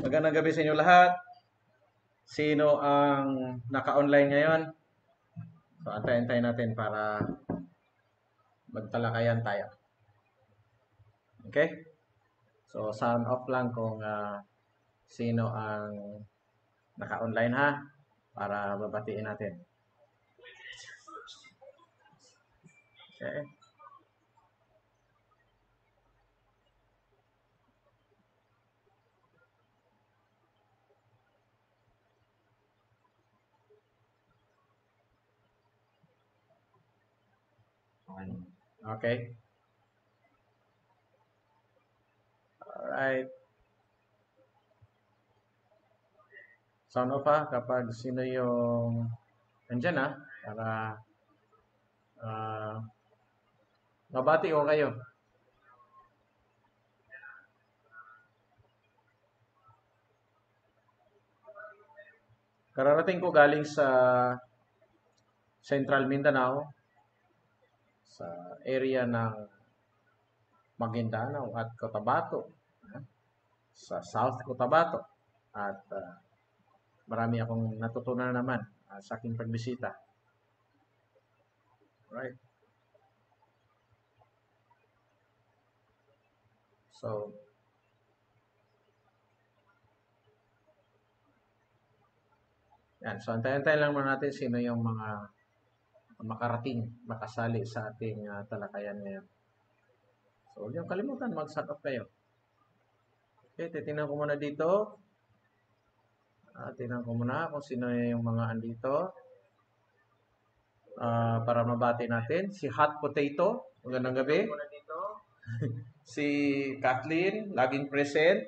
Magandang gabi sa inyo lahat. Sino ang naka-online ngayon? So, antayin natin para magtalakayan tayo. Okay? So, sound off lang kung sino ang naka-online ha, para babatiin natin. Okay? Okay? Alright. Sound off ha, kapag sino yung nandyan ha, para mabati ko kayo. Kararating ko galing sa Central Mindanao, sa area ng Maguindanao at Cotabato, sa South Cotabato. At marami akong natutunan naman sa aking pagbisita. Right? So, yan. So, antayin lang muna natin sino yung mga makarating, makasali sa ating talakayan ngayon. So, huwag niyong kalimutan, mag-sign up kayo. Okay, titingnan ko muna dito. Tingnan ko muna kung sino yung mga andito. Para mabati natin. Si Hot Potato, magandang gabi. Si Kathleen, laging present.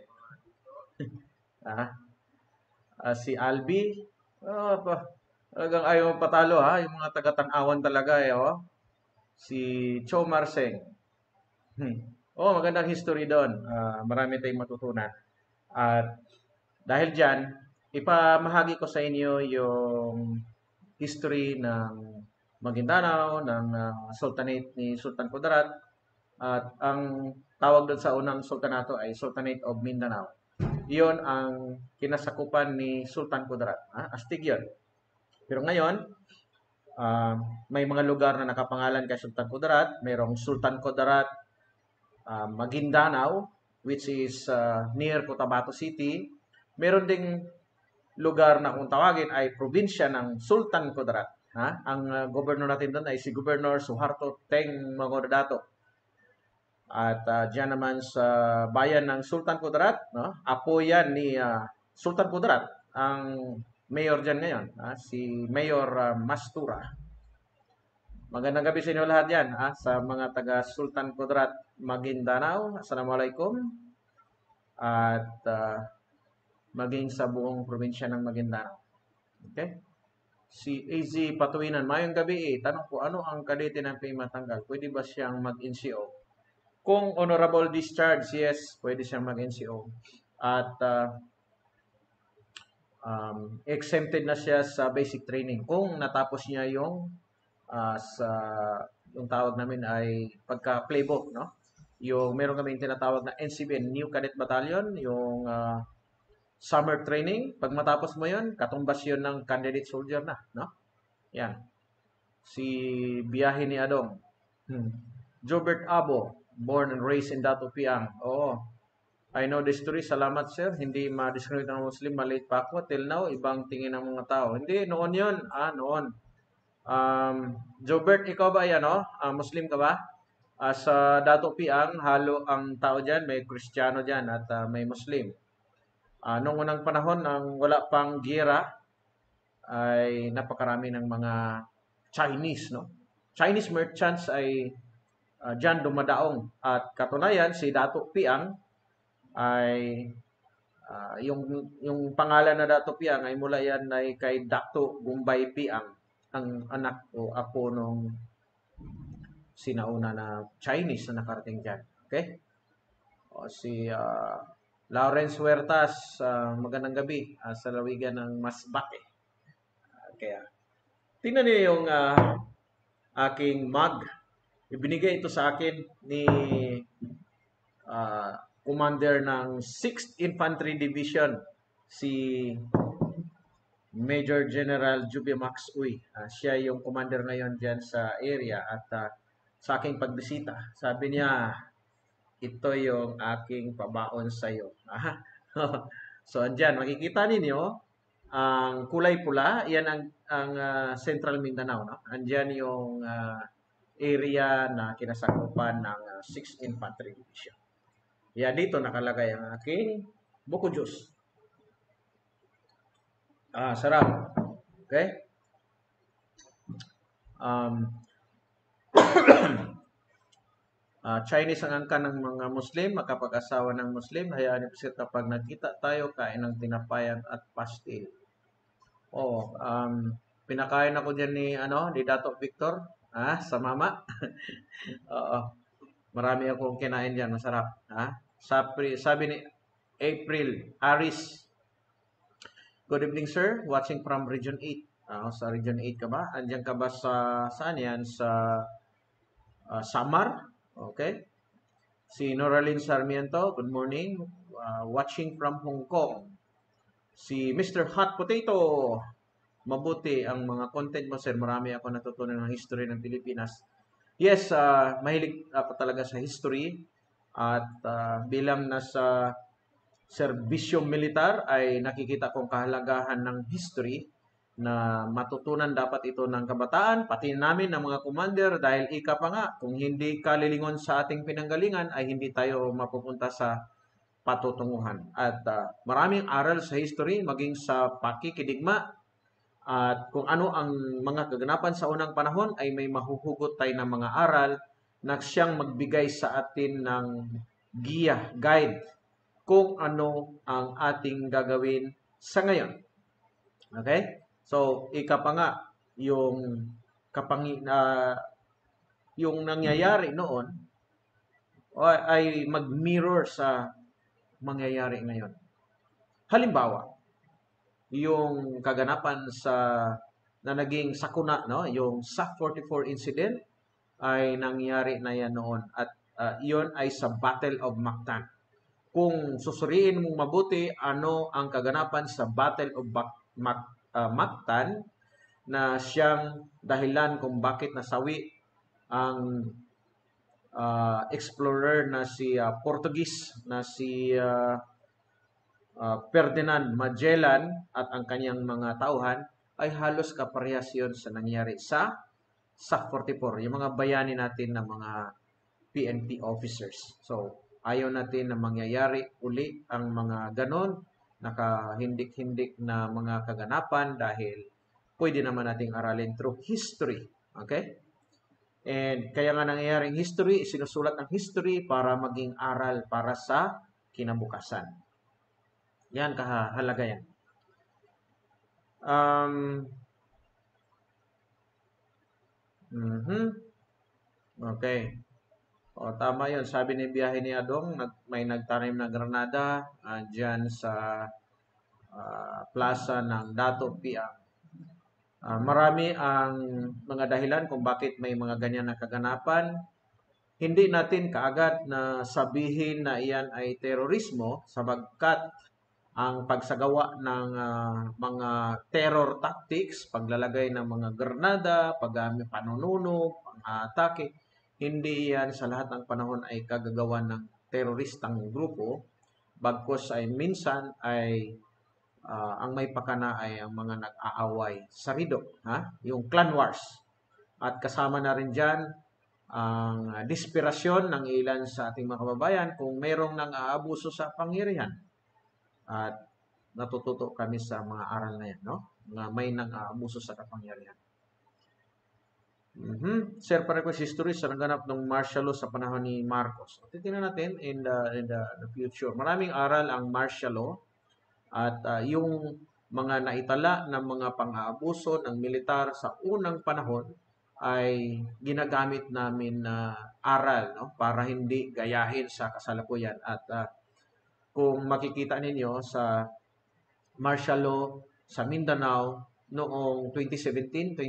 Si Albi. Talagang ayaw patalo ha. Yung mga taga-tanawan talaga oh. Si Cho Marseng. Magandang history doon. Marami tayong matutunan. At dahil dyan, ipamahagi ko sa inyo yung history ng Maguindanao, ng Sultanate ni Sultan Kudarat. At ang tawag doon sa unang sultanato ay Sultanate of Mindanao. Iyon ang kinasakupan ni Sultan Kudarat. Astig yun. Pero ngayon, may mga lugar na nakapangalan kay Sultan Kudarat. Mayroong Sultan Kudarat Maguindanao, which is near Cotabato City. Meron ding lugar na kung tawagin ay probinsya ng Sultan Kudarat. Ang governor natin doon ay si Governor Suharto Teng Mangudadato. At dyan naman sa bayan ng Sultan Kudarat, apo yan ni Sultan Kudarat, ang mayor dyan ngayon, si Mayor Mastura. Magandang gabi sa inyo lahat yan, sa mga taga Sultan Kudarat Maguindanao. Assalamualaikum. At maging sa buong probinsya ng Maguindanao. Okay? Si AZ Patuinan, mayong gabi tanong ko, ano ang kadete ng PI matanggal? Pwede ba siyang mag-NCO? Kung honorable discharge, yes, pwede siyang mag-NCO. At exempted na siya sa basic training. Kung natapos niya yung yung tawag namin ay pagka-playbook, no? Yung meron kaming tinatawag na NCBN, New Cadet Battalion, yung summer training. Pag matapos mo yun, katumbas yun ng candidate soldier na, no? Yan. Si Biyahe ni Adong. Jobert Abo, born and raised in Dato Piang. I know the story. Salamat, sir. Hindi ma-discriminate ng Muslim. Maliit pa ako. Till now, ibang tingin ng mga tao. Hindi, noon yun. Noon. Jobert, ikaw ba yan, Muslim ka ba? Sa Dato Piang, halo ang tao dyan. May Kristiyano dyan at may Muslim. Noong unang panahon, nang wala pang gira, ay napakarami ng mga Chinese, no? Chinese merchants ay dyan dumadaong. At katunayan, si Dato Piang ay yung pangalan na Dato Piang ay mula yan ay kay Dato Gumbay Piang, ang anak o apo nung sinauna na Chinese na nakarating dyan. Okay? Si Lawrence Huertas, magandang gabi sa lawigan ng Masbate. Kaya, tingnan niyo yung aking mug. Ibinigay ito sa akin ni commander ng 6th Infantry Division, si Major General Jubimax Uy. Siya yung commander ngayon dyan sa area at sa aking pagbisita, sabi niya, ito yung aking pabaon sa iyo. So, andyan, makikita ninyo, ang kulay pula, yan ang Central Mindanao. No? Andyan yung area na kinasakupan ng 6th Infantry Division. Yan, dito nakalagay ang aking buko juice. Sarap. Okay? Chinese ang angkan ng mga Muslim, makapag-asawa ng Muslim, hayaan niyo kasi kapag nagkita tayo, kain ng tinapayan at pastil. Pinakain ako dyan ni Dato Victor, sa mama. Oo. Marami akong kinain dyan, masarap. Sabi ni April Aris, good evening sir, watching from Region 8. Sa Region 8 ka ba? Andiyan ka ba saan yan? Sa Samar? Okay. Si Noraline Sarmiento, good morning. Watching from Hong Kong. Si Mr. Hot Potato, mabuti ang mga content mo sir. Marami ako natutunan ng history ng Pilipinas. Yes, mahilig ako talaga sa history. At bilang nasa serbisyong militar ay nakikita kong kahalagahan ng history na matutunan dapat ito ng kabataan, pati namin ng mga commander dahil ika pa nga, kung hindi ka lilingon sa ating pinanggalingan ay hindi tayo mapupunta sa patutunguhan. At maraming aral sa history, maging sa pakikidigma, at kung ano ang mga kaganapan sa unang panahon ay may mahuhugot tayo ng mga aral na siyang magbigay sa atin ng guide kung ano ang ating gagawin sa ngayon. Okay? So, ika pa nga, yung nangyayari noon ay mag-mirror sa mangyayari ngayon. Halimbawa, yung kaganapan na naging sakuna, no? Yung SAC 44 incident ay nangyari na yan noon at iyon ay sa Battle of Mactan. Kung susuriin mong mabuti ano ang kaganapan sa Battle of Mactan na siyang dahilan kung bakit nasawi ang explorer na si Portuguese na si Ferdinand Magellan at ang kanyang mga tauhan ay halos kaparehas yun sa nangyari sa SAC 44, yung mga bayani natin na mga PNP officers. So, ayaw natin na mangyayari uli ang mga ganon, nakahindik-hindik na mga kaganapan dahil pwede naman nating aralin through history. Okay? And kaya nga nangyayaring history, sinusulat ng history para maging aral para sa kinabukasan. Yan, kahalaga yan. Okay. Tama yun. Sabi ni biyahe ni Adong, may nagtanim na granada dyan sa plaza ng Dato Piang. Marami ang mga dahilan kung bakit may mga ganyan na kaganapan. Hindi natin kaagad na sabihin na iyan ay terorismo sabagkat ang pagsagawa ng mga terror tactics, paglalagay ng mga granada, panununog, pang-atake, hindi yan sa lahat ng panahon ay kagagawa ng teroristang grupo. Bagkus ay minsan ay ang may pakana ay ang mga nag-aaway sa rido, yung clan wars. At kasama na rin dyan ang desperasyon ng ilan sa ating mga kababayan kung mayroong nang-aabuso sa pangyarihan. At natututo kami sa mga aral na yan, no? Na may nang-aabuso sa kapangyarihan. Sir, pa-request history sa naganap ng martial law sa panahon ni Marcos. Titingnan natin in the future. Maraming aral ang martial law at yung mga naitala ng mga pang-aabuso ng militar sa unang panahon ay ginagamit namin na aral, no? Para hindi gayahin sa kasalukuyan. At kung makikita ninyo sa martial law sa Mindanao noong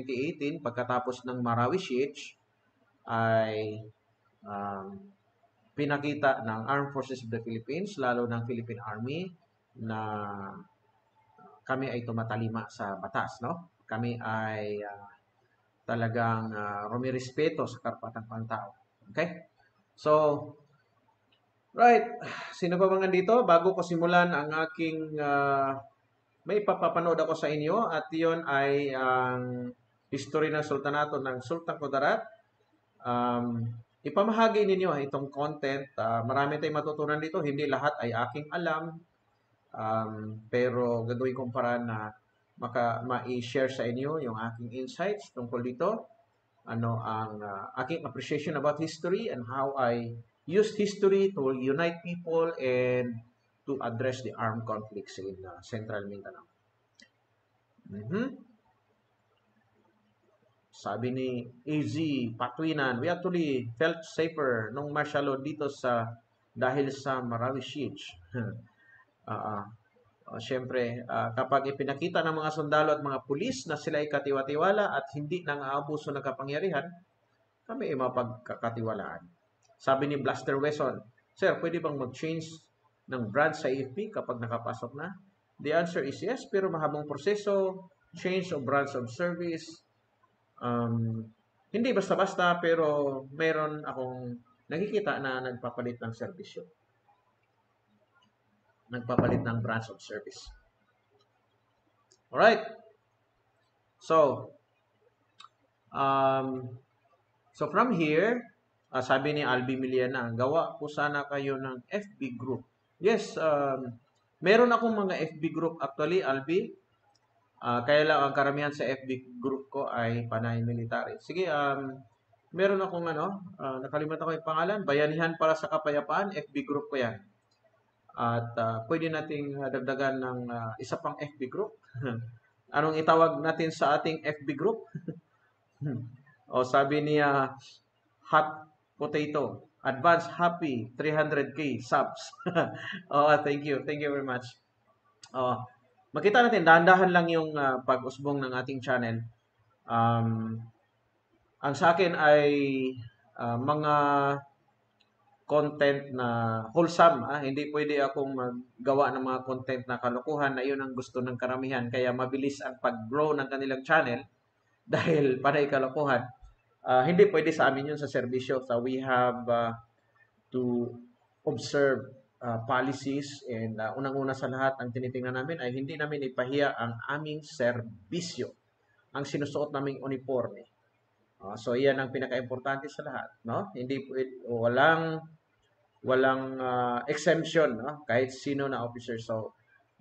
2017-2018 pagkatapos ng Marawi Siege ay pinakita ng Armed Forces of the Philippines, lalo ng Philippine Army, na kami ay tumatalima sa batas, no? Kami ay talagang rumirespeto sa karapatang pantao. Okay? So, right. Sino pa mga dito? Bago ko simulan ang aking may papapanood ako sa inyo at yon ay ang history ng sultanato ng Sultan Kudarat. Ipamahagi ninyo itong content. Marami tayong matutunan dito. Hindi lahat ay aking alam. Pero gagawin kong paraan na ma-share sa inyo yung aking insights tungkol dito. Ano ang aking appreciation about history and how I used history to unite people and to address the armed conflicts in Central Mindanao. Sabi ni AZ Patwinan, we actually felt safer nung martial law dito dahil sa Marawi Siege. Siyempre, kapag ipinakita ng mga sundalo at mga pulis na sila ay katiwa-tiwala at hindi nang aabuso ng kapangyarihan, kami ay mapagkakatiwalaan. Sabi ni Blaster Wesson, Sir, pwede bang mag-change ng brand sa AFP kapag nakapasok na? The answer is yes, pero mahabang proseso, change of brands of service. Hindi basta-basta, pero meron akong nakikita na nagpapalit ng serbisyo. Nagpapalit ng branch of service. Alright. So from here, sabi ni Albi Miliana, gawa po sana kayo ng FB group. Yes, meron akong mga FB group actually, Albi. Kaya lang ang karamihan sa FB group ko ay panay military. Sige, meron akong nakalimutan ko yung pangalan, Bayanihan para sa Kapayapaan, FB group ko yan. At pwede nating dagdagan ng isa pang FB group. Anong itawag natin sa ating FB group? O sabi niya, Hot Potato, Advance Happy 300k subs. Thank you very much. Makita natin, dahan-dahan lang yung pag-usbong ng ating channel. Ang sa akin ay mga content na wholesome. Hindi pwede akong maggawa ng mga content na kalokohan na yun ang gusto ng karamihan. Kaya mabilis ang pag-grow ng kanilang channel dahil panay kalokohan. Hindi pwede sa amin yun sa serbisyo. So we have to observe policies and unang-una sa lahat ang tinitingnan namin ay hindi namin ipahiya ang aming serbisyo, ang sinusuot naming uniforme. So iyan ang pinaka-importante sa lahat, no? Hindi walang exemption, no? Kahit sino na officer. So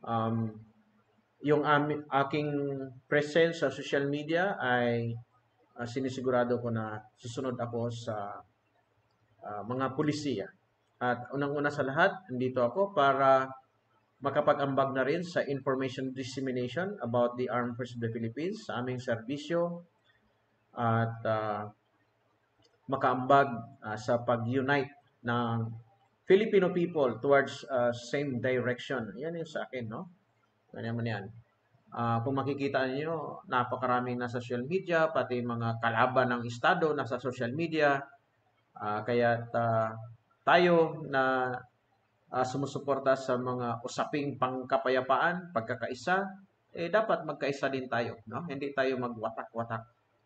yung aking presence sa social media ay sinisigurado ko na susunod ako sa mga pulisiya. At unang-una sa lahat, nandito ako para makapag-ambag na rin sa information dissemination about the Armed Forces of the Philippines sa aming serbisyo at makaambag sa pag-unite ng Filipino people towards same direction. Yan yung sa akin, no? Ganyan man yan. Kung makikita niyo, napakaraming nasa social media, pati mga kalaban ng estado nasa social media. Kaya tayo na sumusuporta sa mga usaping pangkapayapaan, pagkakaisa, dapat magkaisa din tayo, no? Hindi tayo magwatak-watak.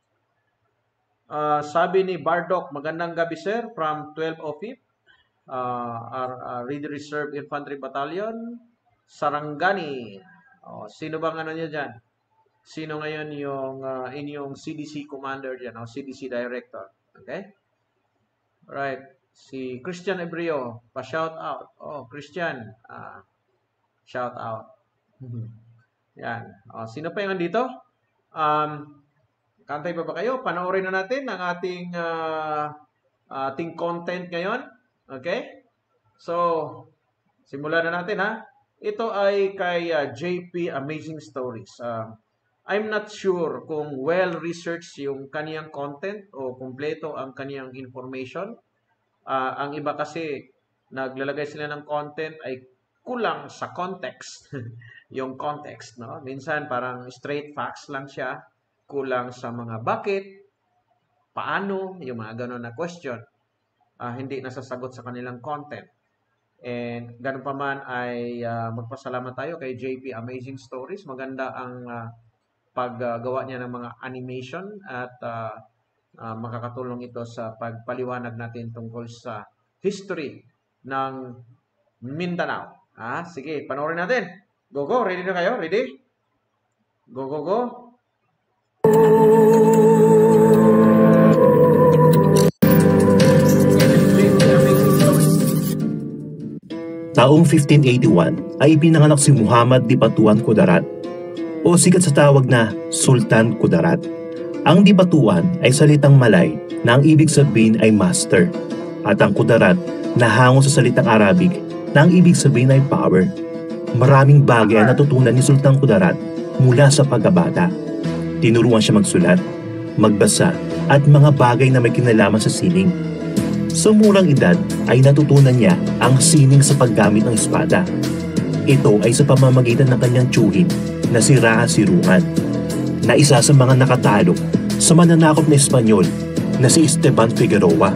Sabi ni Bardock, magandang gabi sir, from 1205, our Ready Reserve Infantry Battalion, Sarangani. Sino bang niyo dyan? Sino ngayon yung inyong CDC commander dyan, CDC director? Okay? Right. Si Christian Ebreo, pa-shout out. Christian, shout out. Yan. Sino pa yung nandito? Kantay pa ba kayo? Panoorin na natin ang ating content ngayon. Okay? So, simulan na natin, ha? Ito ay kay JP Amazing Stories. I'm not sure kung well-researched yung kaniyang content o kumpleto ang kaniyang information. Ang iba kasi, naglalagay sila ng content ay kulang sa context. Yung context, no? Minsan parang straight facts lang siya. Kulang sa mga bakit, paano, yung mga ganun na question. hindi nasasagot sa kanilang content. And ganun pa man ay magpasalamat tayo kay JP Amazing Stories. Maganda ang paggawa niya ng mga animation at makakatulong ito sa pagpaliwanag natin tungkol sa history ng Mindanao. Sige, panoorin natin. Go, go. Ready na kayo? Ready? Go, go, go. Taong 1581 ay ipinanganak si Muhammad Dipatuan Kudarat o sikat sa tawag na Sultan Kudarat. Ang Dipatuan ay salitang Malay na ang ibig sabihin ay master at ang Kudarat na hango sa salitang Arabic na ang ibig sabihin ay power. Maraming bagay ang natutunan ni Sultan Kudarat mula sa pagkabata. Tinuruan siya magsulat, magbasa at mga bagay na may kinalaman sa sining. Sa murang edad ay natutunan niya ang sining sa paggamit ng espada. Ito ay sa pamamagitan ng kanyang tiyuhin na si Raa Sirungan, na isa sa mga nakatalo sa mananakop na Espanyol na si Esteban Figueroa.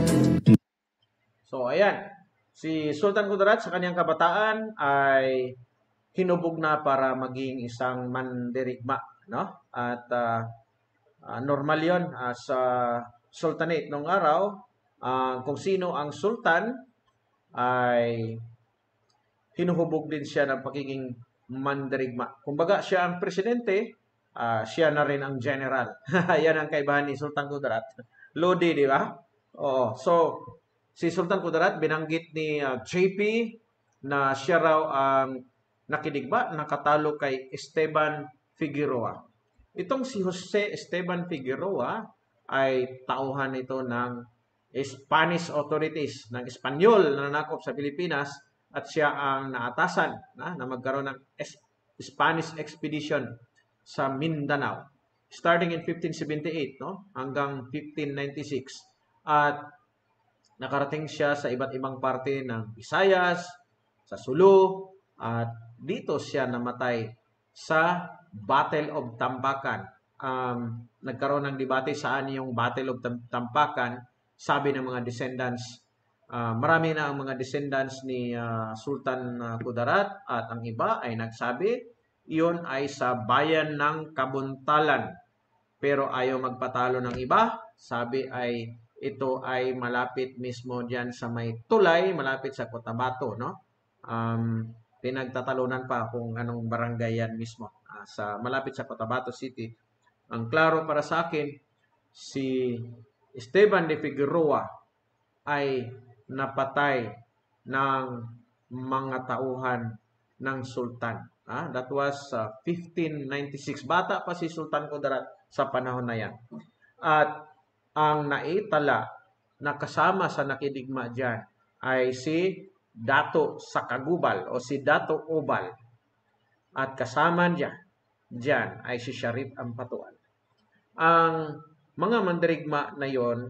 So ayan, si Sultan Kudarat sa kanyang kabataan ay hinubog na para maging isang mandirigma, no? At normal 'yon sa sultanate nung araw. Kung sino ang sultan ay hinuhubog din siya ng pagiging mandirigma. Kumbaga siya ang presidente, siya na rin ang general. Yan ang kaibahan ni Sultan Kudarat. Lodi, di ba? Oo. So, si Sultan Kudarat binanggit ni JP na siya raw ang nakidigba, nakatalo kay Esteban Figueroa. Itong si Jose Esteban Figueroa ay tauhan ito ng Spanish authorities, ng Espanyol na nanakop sa Pilipinas, at siya ang naatasan na magkaroon ng Spanish expedition sa Mindanao starting in 1578, no, hanggang 1596. At nakarating siya sa iba't ibang parte ng Visayas, sa Sulu, at dito siya namatay sa Battle of Tampakan. Nagkaroon ng debate saan yung Battle of Tampakan. Sabi ng mga descendants, marami na ang mga descendants ni Sultan Kudarat, at ang iba ay nagsabi iyon ay sa bayan ng Kabuntalan. Pero ayaw magpatalo ng iba. Sabi ay ito ay malapit mismo diyan sa may tulay, malapit sa Cotabato, no? Pinagtatalunan pa kung anong barangay yan mismo, sa malapit sa Cotabato City. Ang klaro para sa akin, si Esteban de Figueroa ay napatay ng mga tauhan ng sultan. That was 1596. Bata pa si Sultan Kudarat sa panahon na yan. At ang naitala na kasama sa nakidigma dyan ay si Dato Sakagubal o si Dato Obal. At kasama dyan ay si Sharif Ampatuan. Ang mga mandirigma na yon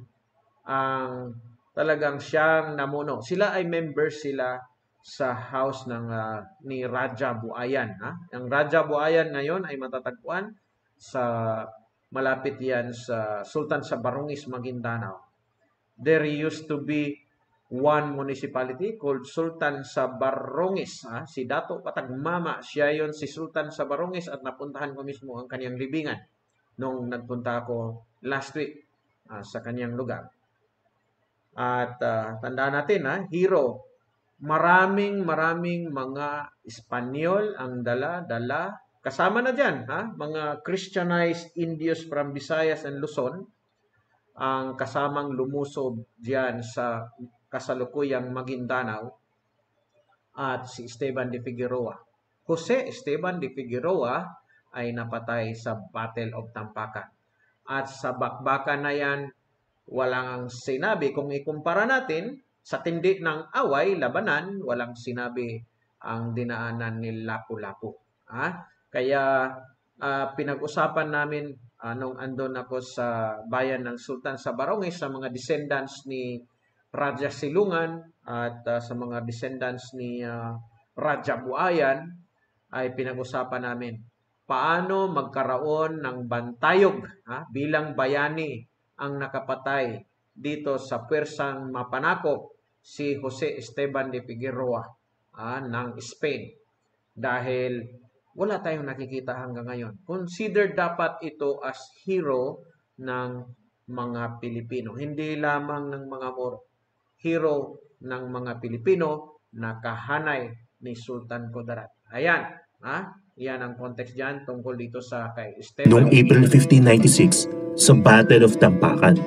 ang talagang siyang namuno. Sila ay members sila sa house ng ni Raja Buayan. Ang Raja Buayan ngayon ay matatagpuan sa malapit yan sa Sultan sa Barongis, Maguindanao. There used to be one municipality called Sultan sa Barongis. Si Dato Patagmama, siya yon si Sultan sa Barongis, at napuntahan ko mismo ang kanyang libingan nung nagpunta ako last week sa kanyang lugar. At tandaan natin, hero, maraming mga Espanyol ang dala. Kasama na dyan, mga Christianized Indios from Visayas and Luzon, ang kasamang lumusob dyan sa kasalukuyang Maguindanao, at si Esteban de Figueroa. Jose Esteban de Figueroa ay napatay sa Battle of Tampakan. At sa bakbakan na yan, walang sinabi. Kung ikumpara natin, sa tindi ng away, labanan, walang sinabi ang dinaanan ni Lapu-Lapu. Kaya pinag-usapan namin nung andon ako sa bayan ng Sultan sa Barongis, sa mga descendants ni Raja Silungan at sa mga descendants ni Raja Buayan, ay pinag-usapan namin paano magkaroon ng bantayog bilang bayani ang nakapatay dito sa pwersang mapanakop si Jose Esteban de Figueroa ng Spain. Dahil wala tayong nakikita hanggang ngayon. Considered dapat ito as hero ng mga Pilipino. Hindi lamang ng mga Moro. Hero ng mga Pilipino na kahanay ni Sultan Kudarat. Ayan. Yan ang context dyan tungkol dito sa kay Esteban. Noong April 1596 sa Battle of Tampakan.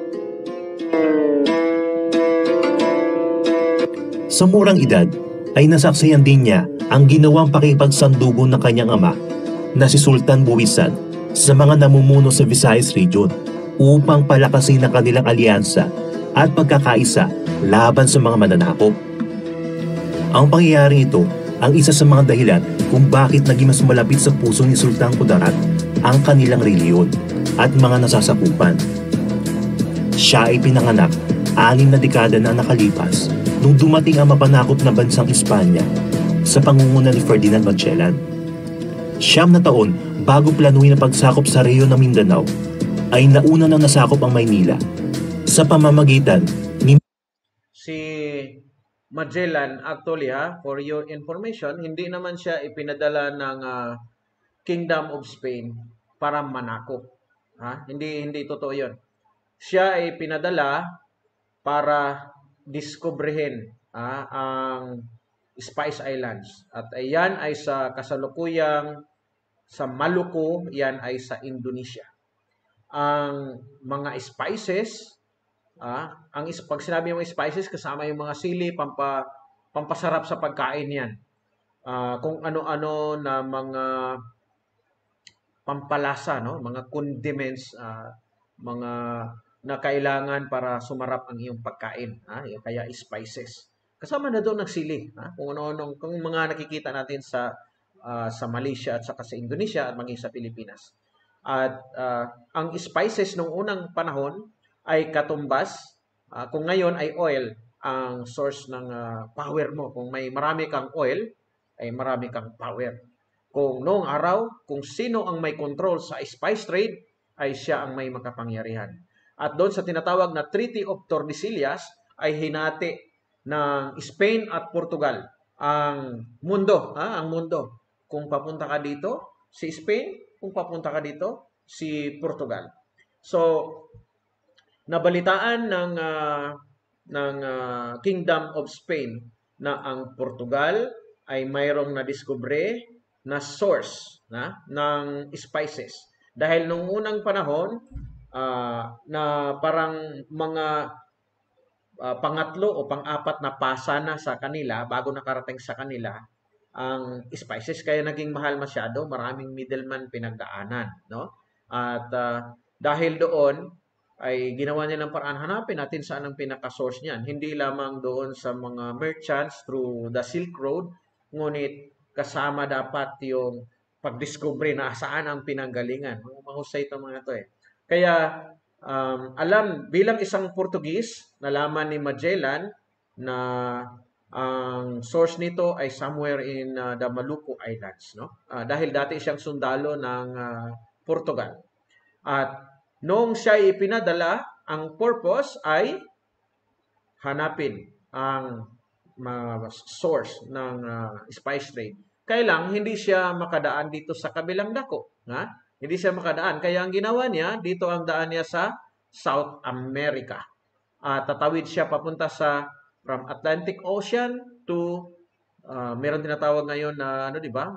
Sa murang edad ay nasaksihan din niya ang ginawang pakipagsandugo ng kanyang ama na si Sultan Buwisan sa mga namumuno sa Visayas Region upang palakasin ang kanilang alyansa at pagkakaisa laban sa mga mananakop. Ang pangyayaring ito ang isa sa mga dahilan kung bakit naging mas malapit sa puso ni Sultan Kudarat ang kanilang reliyon at mga nasasakupan. Siya ay pinanganak 6 na dekada na nakalipas nung dumating ang mapanakop na bansang Espanya sa pangunguna ni Ferdinand Magellan. 9 na taon bago planuhin ang pagsakop sa rehiyon ng Mindanao, ay nauna nang nasakop ang Maynila sa pamamagitan ni si Magellan. Actually, for your information, hindi naman siya ipinadala ng Kingdom of Spain para manakop. Hindi totoo 'yon. Siya ay pinadala para diskubrehin ang Spice Islands. At yan ay sa kasalukuyang sa Maluku, yan ay sa Indonesia. Ang mga spices, pag sinabi yung spices, kasama yung mga sili, pampasarap sa pagkain yan. Kung ano-ano na mga pampalasa, no? Mga condiments, mga na kailangan para sumarap ang iyong pagkain. Kaya spices. Kasama na doon ng sili. Kung mga nakikita natin sa Malaysia at saka sa Indonesia at maging sa Pilipinas. At ang spices nung unang panahon ay katumbas. Kung ngayon ay oil ang source ng power mo. Kung may marami kang oil, ay marami kang power. Kung noong araw, kung sino ang may control sa spice trade, ay siya ang may makapangyarihan. At doon sa tinatawag na Treaty of Tordesillas ay hinati ng Spain at Portugal ang mundo. Ang mundo. Kung papunta ka dito, si Spain. Kung papunta ka dito, si Portugal. So, nabalitaan ng Kingdom of Spain na ang Portugal ay mayroong nadiskubre na source ng spices. Dahil nung unang panahon, na parang mga pangatlo o pang-apat na pasa na sa kanila bago nakarating sa kanila ang spices, kaya naging mahal masyado, maraming middleman pinagdaanan, no? At dahil doon ay ginawa niya ng paraan, hanapin natin saan ang pinaka-source niyan. Hindi lamang doon sa mga merchants through the Silk Road, ngunit kasama dapat yung pagdiscovery na saan ang pinanggalingan. Mahusay itong mga ito eh. Kaya bilang isang Portuguese, nalaman ni Magellan na ang source nito ay somewhere in the Maluku Islands, no? Dahil dati siyang sundalo ng Portugal. At noong siya ipinadala, ang purpose ay hanapin ang source ng spice trade. Kailang hindi siya makadaan dito sa kabilang dako. Hindi siya makadaan. Kaya ang ginawa niya, dito ang daan niya sa South America. Tatawid siya papunta from Atlantic Ocean to meron tinatawag ngayon na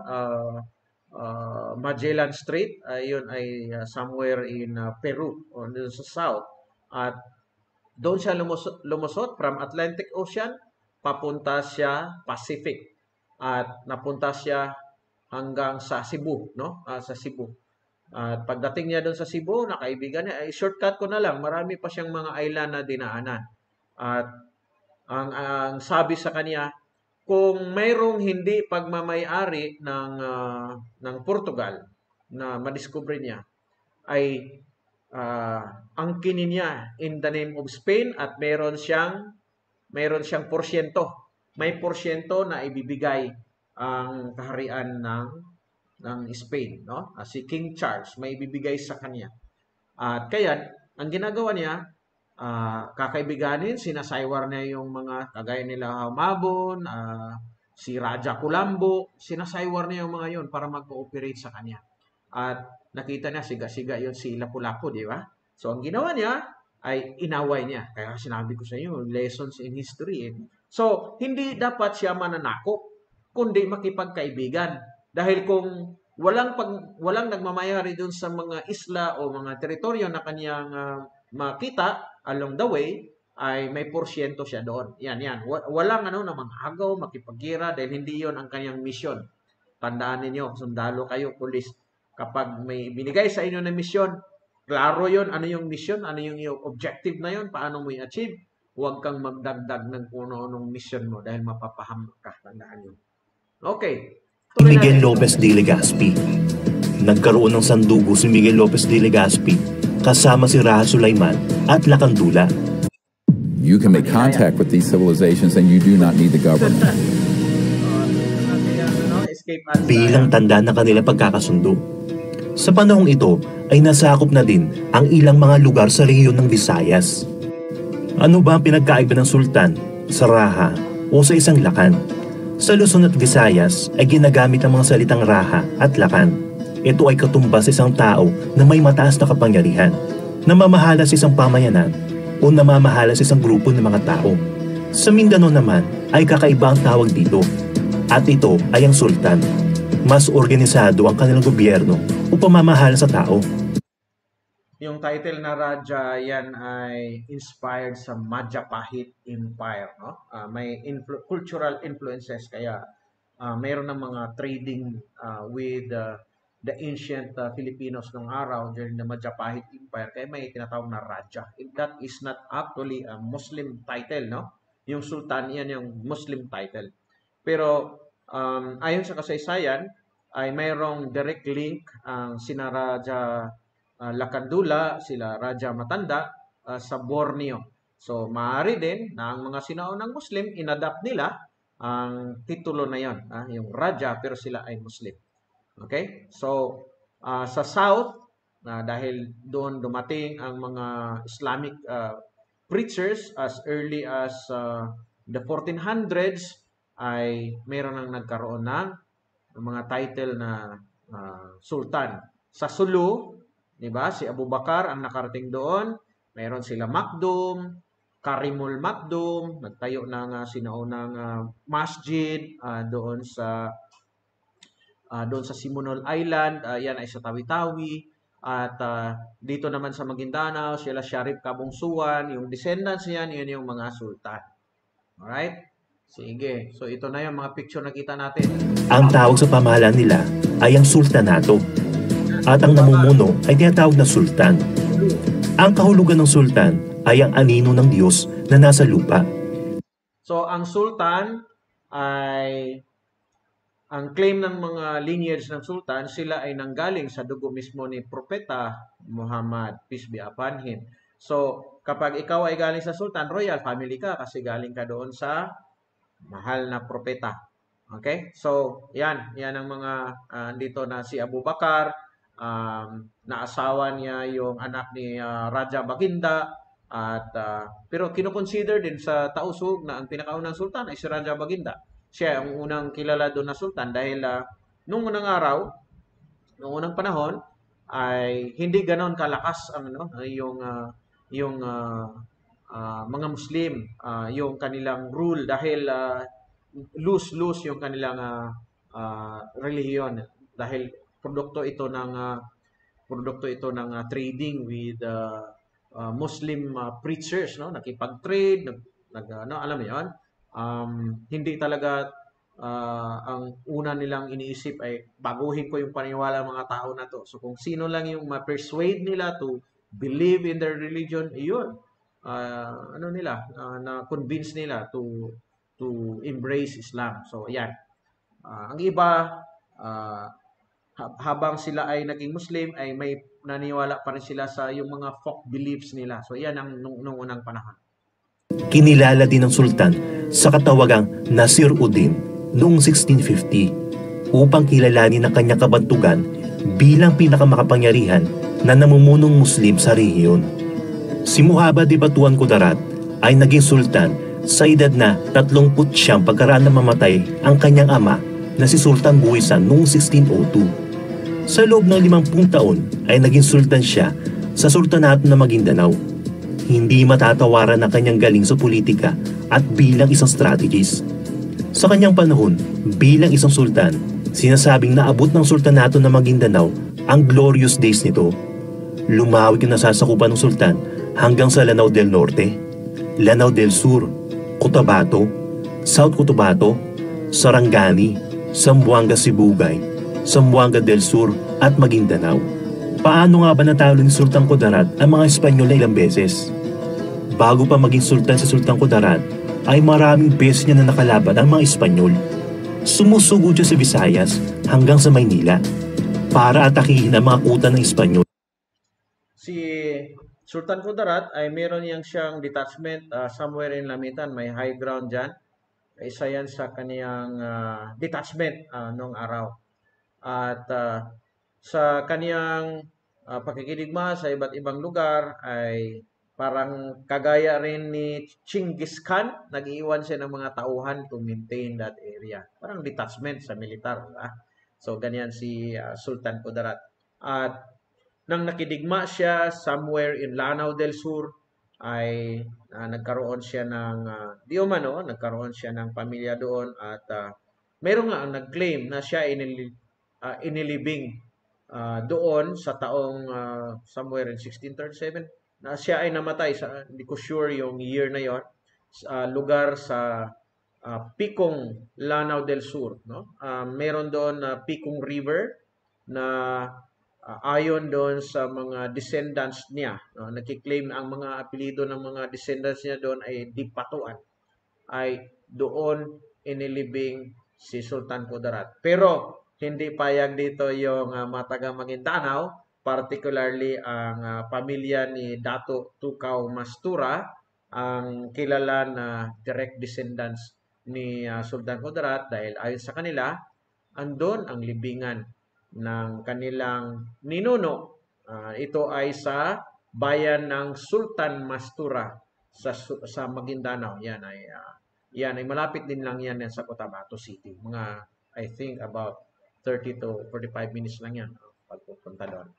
Magellan Strait. Yun ay somewhere in Peru o sa south. At doon siya lumusot from Atlantic Ocean, papunta siya Pacific. At napunta siya hanggang sa Cebu, no? Sa Cebu. At pagdating niya doon sa Cebu, nakaibigan niya, shortcut ko na lang, marami pa siyang mga island na dinaanan. At ang sabi sa kanya, kung mayroong hindi pagmamay-ari ng Portugal na madiscover niya, ay angkinin niya in the name of Spain at meron siyang porsyento. May porsyento na ibibigay ang kaharian ng Spain, no? Si King Charles may ibibigay sa kanya. At kaya ang ginagawa niya, kakaibiganin, sinasaywar niya yung mga kagaya nila Humabon, si Raja Kulambo, sinasaywar niya yung mga yun para mag-cooperate sa kanya. At nakita niya, siga-siga yun si Lapu-Lapu, di ba? So, ang ginawa niya ay inaway niya. Kaya sinabi ko sa inyo, lessons in history. So, hindi dapat siya mananakop, kundi makipagkaibigan. Dahil kung walang nagmamayari dun sa mga isla o mga teritoryo na kanyang makita along the way, ay may porsyento siya doon. Yan. Walang na manghagaw, makipagkira, dahil hindi yon ang kanyang misyon. Tandaan ninyo, sundalo kayo, pulis. Kapag may binigay sa inyo na misyon, klaro yon, ano yung misyon, ano yung objective na yon, paano mo i-achieve. Huwag kang magdagdag ng kuno-anong misyon mo dahil mapapahamak ka. Tandaan nyo. Okay. Miguel Lopez de Legazpi. Nagkaroon ng sandugo si Miguel Lopez de Legazpi kasama si Raha Sulaiman at Lakandula. You can make contact with these civilizations and you do not need the government. Bilang tanda ng kanilang pagkakasundo. Sa panahong ito ay nasakop na din ang ilang mga lugar sa rehiyon ng Visayas. Ano ba ang pinagkaiba ng sultan sa Raha o sa isang lakan? Sa Luzon at Visayas ay ginagamit ang mga salitang Raha at lakan. Ito ay katumbas sa isang tao na may mataas na kapangyarihan, namamahala sa isang pamayanan o namamahala sa isang grupo ng mga tao. Sa Mindanao naman ay kakaiba ang tawag dito, at ito ay ang sultan. Mas organisado ang kanilang gobyerno o pamamahala sa tao. Yung title na Raja, yan ay inspired sa Majapahit Empire, no? May cultural influences, kaya mayroon ng mga trading with the ancient Filipinos nung araw during the Majapahit Empire, kaya may tinatawag na Raja. That is not actually a Muslim title, no? Yung sultan, yan yung Muslim title. Pero ayon sa kasaysayan, ay mayroong direct link ang sina Raja Lakandula, sila Raja Matanda sa Borneo. So, maaari din na ang mga sinaunang Muslim, inadapt nila ang titulo na yon, yung Raja, pero sila ay Muslim. Okay? So, sa South, dahil doon dumating ang mga Islamic preachers as early as the 1400s, ay mayroon nang nagkaroon ng mga title na sultan. Sa Sulu, di ba, si Abu Bakar ang nakarating doon. Mayroon sila Makdum, Karimul Makdum, nagtayo ng sinaunang masjid doon sa Simonol Island, yan ay sa Tawi-Tawi. At dito naman sa Maguindanao, sila Sharif Kabungsuan, yung descendants niyan, yun yung mga sultan. Alright? Sige. So ito na yung mga picture na kita natin. Ang tawag sa pamahalaan nila ay ang sultanato. At ang namumuno ay tinatawag na sultan. Ang kahulugan ng sultan ay ang anino ng Diyos na nasa lupa. So ang sultan ay, ang claim ng mga lineage ng sultan, sila ay nanggaling sa dugo mismo ni Propeta Muhammad, peace be upon him. So kapag ikaw ay galing sa sultan, royal family ka kasi galing ka doon sa mahal na propeta. Okay? So, yan ang mga dito na si Abu Bakar, naasawa niya yung anak ni Raja Baginda, at pero kino-consider din sa Tausug na ang pinakaunang sultan ay si Raja Baginda. Siya ang unang kilala doon na sultan dahil nung unang araw, nung unang panahon ay hindi ganoon kalakas ang yung mga Muslim, yung kanilang rule dahil loose yung kanilang relihiyon dahil produkto ito ng trading with Muslim preachers, no? Nakipag-trade, alam mo 'yon. Hindi talaga ang una nilang iniisip ay baguhin ko yung paniwala ng mga tao na to. So kung sino lang yung ma-persuade nila to believe in their religion, iyon. Na-convince nila to embrace Islam. So, yan. Ang iba, habang sila ay naging Muslim, ay may naniwala pa rin sila sa yung mga folk beliefs nila. So, yan ang nung unang panahon. Kinilala din ng sultan sa katawagang Nasir-Udin noong 1650 upang kilalanin ang kanyang kabantugan bilang pinakamakapangyarihan na namumunong Muslim sa rehiyon. Si Muhammad di Batuan Kudarat ay naging sultan sa edad na 39 pagkaraan na mamatay ang kanyang ama na si Sultan Buwisan noong 1602. Sa loob ng 50 taon ay naging sultan siya sa Sultanato ng Maguindanao. Hindi matatawaran ang kanyang galing sa politika at bilang isang strategist. Sa kanyang panahon, bilang isang sultan, sinasabing naabot ng Sultanato ng Maguindanao ang glorious days nito. Lumawig ang nasasakupan ng sultan hanggang sa Lanao del Norte, Lanao del Sur, Cotabato, South Cotabato, Sarangani, Zamboanga Sibugay, Zamboanga del Sur at Maguindanao. Paano nga ba natalo ni Sultan Kudarat ang mga Espanyol na ilang beses? Bago pa maging sultan si Sultan Kudarat, ay maraming beses niya na nakalaban ang mga Espanyol. Sumusugod siya sa Visayas hanggang sa Maynila para atakihin ang mga kuta ng Espanyol. Si Sultan Kudarat ay meron siyang detachment somewhere in Lamitan, may high ground dyan. Isa yan sa kaniyang detachment noong araw. At sa kaniyang pakikidigma sa iba't ibang lugar ay parang kagaya rin ni Genghis Khan, nag-iwan siya ng mga tauhan to maintain that area. Parang detachment sa militar. So ganyan si Sultan Kudarat. At nang nakidigma siya somewhere in Lanao del Sur, ay nagkaroon siya ng nagkaroon siya ng pamilya doon at meron nga ang nag-claim na siya inilibing doon sa taong somewhere in 1637 na siya ay namatay sa, hindi ko sure yung year na yon, lugar sa Picong, Lanao del Sur, no? Meron doon Picong River na ayon doon sa mga descendants niya, no, nagki-claim ang mga apelyido ng mga descendants niya doon ay Dipatuan, ay doon inilibing si Sultan Kudarat. Pero hindi payag dito yung mga taga Maguindanao, particularly ang pamilya ni Dato Tukaw Mastura, ang kilala na direct descendants ni Sultan Kudarat, dahil ayon sa kanila, andon ang libingan ng kanilang ninuno. Ito ay sa bayan ng Sultan Mastura sa Maguindanao. Yan ay malapit din lang yan sa Cotabato City. Mga I think about 30 to 45 minutes lang yan pagpupunta doon.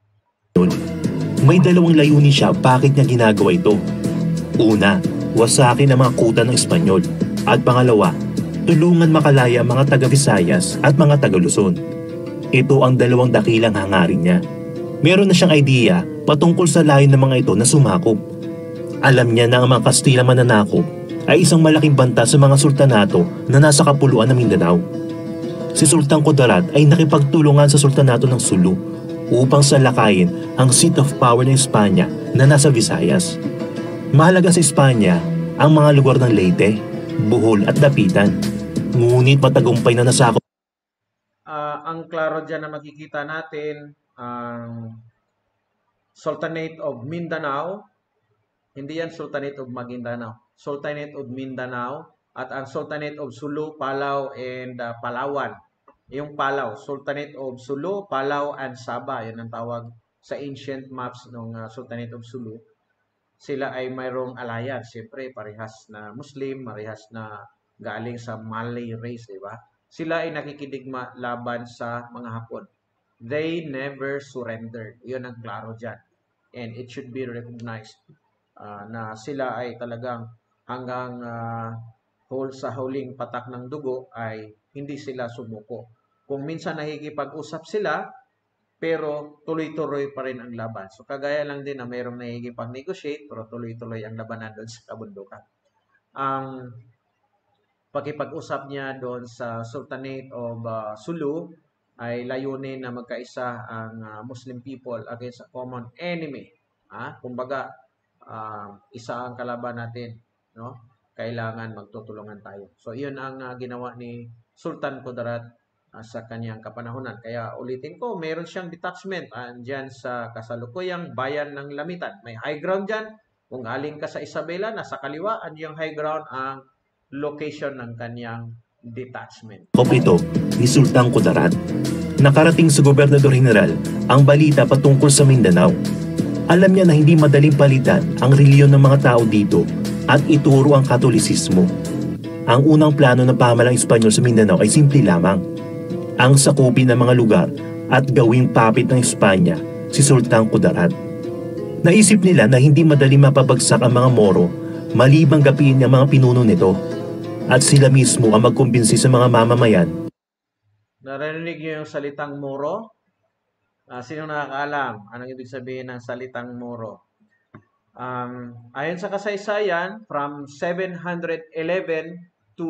May dalawang layunin siya bakit niya ginagawa ito. Una, wasakin ang mga kuta ng Espanyol. At pangalawa, tulungan makalaya mga taga-Visayas at mga taga-Luzon. Ito ang dalawang dakilang hangarin niya. Meron na siyang idea patungkol sa layon ng mga ito na sumakop. Alam niya na ang mga Kastila mananakop ay isang malaking banta sa mga sultanato na nasa kapuluan ng Mindanao. Si Sultan Kudarat ay nakipagtulungan sa Sultanato ng Sulu upang salakayin ang seat of power ng Espanya na nasa Visayas. Mahalaga sa Espanya ang mga lugar ng Leyte, Bohol at Dapitan. Ngunit matagumpay na nasakop. Ang klaro dyan na makikita natin, ang Sultanate of Mindanao, hindi yan Sultanate of Maguindanao, Sultanate of Mindanao, at ang Sultanate of Sulu, Palau, and Palawan. Yung Palau, Sultanate of Sulu, Palau, and Sabah, yun ang tawag sa ancient maps ng Sultanate of Sulu. Sila ay mayroong alliance, siyempre parehas na Muslim, parehas na galing sa Malay race, di ba? Sila ay nakikidigma laban sa mga Hapon. They never surrendered. Yun ang klaro dyan. And it should be recognized na sila ay talagang hanggang sa huling patak ng dugo ay hindi sila sumuko. Kung minsan nakikipag-usap sila, pero tuloy-tuloy pa rin ang laban. So kagaya lang din na mayroong nakikipag-negotiate, pero tuloy-tuloy ang labanan doon sa kabundukan. Ang pakipag-usap niya doon sa Sultanate of Sulu ay layunin na magkaisa ang Muslim people against a common enemy. Kumbaga, isa ang kalaban natin, no? Kailangan magtutulungan tayo. So, iyon ang ginawa ni Sultan Kudarat sa kanyang kapanahunan. Kaya ulitin ko, meron siyang detachment dyan sa kasalukuyang bayan ng Lamitan. May high ground dyan. Kung galing ka sa Isabela, nasa kaliwa, yung high ground ang location ng kanyang detachment. Ito ni Sultan Kudarat. Nakarating sa Gobernador General ang balita patungkol sa Mindanao. Alam niya na hindi madaling palitan ang reliyon ng mga tao dito at ituro ang Katolisismo. Ang unang plano ng pamahalang Espanyol sa Mindanao ay simple lamang. Ang sakupin ng mga lugar at gawing papit ng Espanya si Sultan Kudarat. Naisip nila na hindi madaling mapabagsak ang mga Moro malibang gapiin ang mga pinuno nito at sila mismo ang magkumbinsi sa mga mamamayan. Narinig niyo yung salitang Moro? Sino nakakaalam? Anong ibig sabihin ng salitang Moro? Ayon sa kasaysayan, from 711 to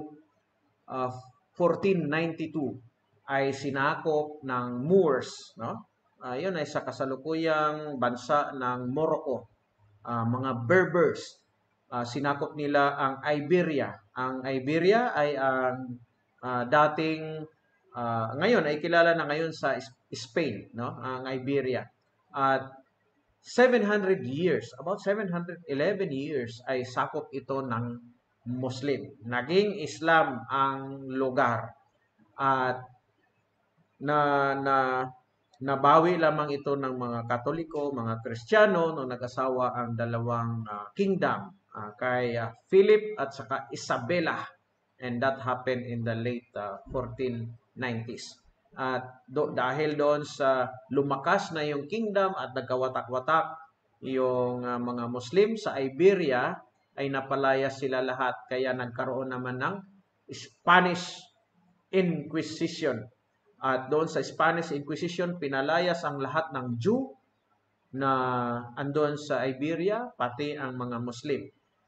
1492 ay sinakop ng Moors, no? Yun ay sa kasalukuyang bansa ng Morocco, mga Berbers. Sinakop nila ang Iberia. Ang Iberia ay ang dating ngayon ay kilala na ngayon sa Spain, no? Ang Iberia. At 700 years, about 711 years ay sakop ito ng Muslim. Naging Islam ang lugar. At nabawi lamang ito ng mga Katoliko, mga Kristiyano nung nag-asawa ang dalawang kingdom kay Philip at saka Isabella, and that happened in the late 1490s. At dahil doon sa lumakas na yung kingdom at nagkawatak-watak yung mga Muslim sa Iberia, ay napalaya sila lahat, kaya nagkaroon naman ng Spanish Inquisition. At doon sa Spanish Inquisition, pinalayas ang lahat ng Jew na andon sa Iberia, pati ang mga Muslim.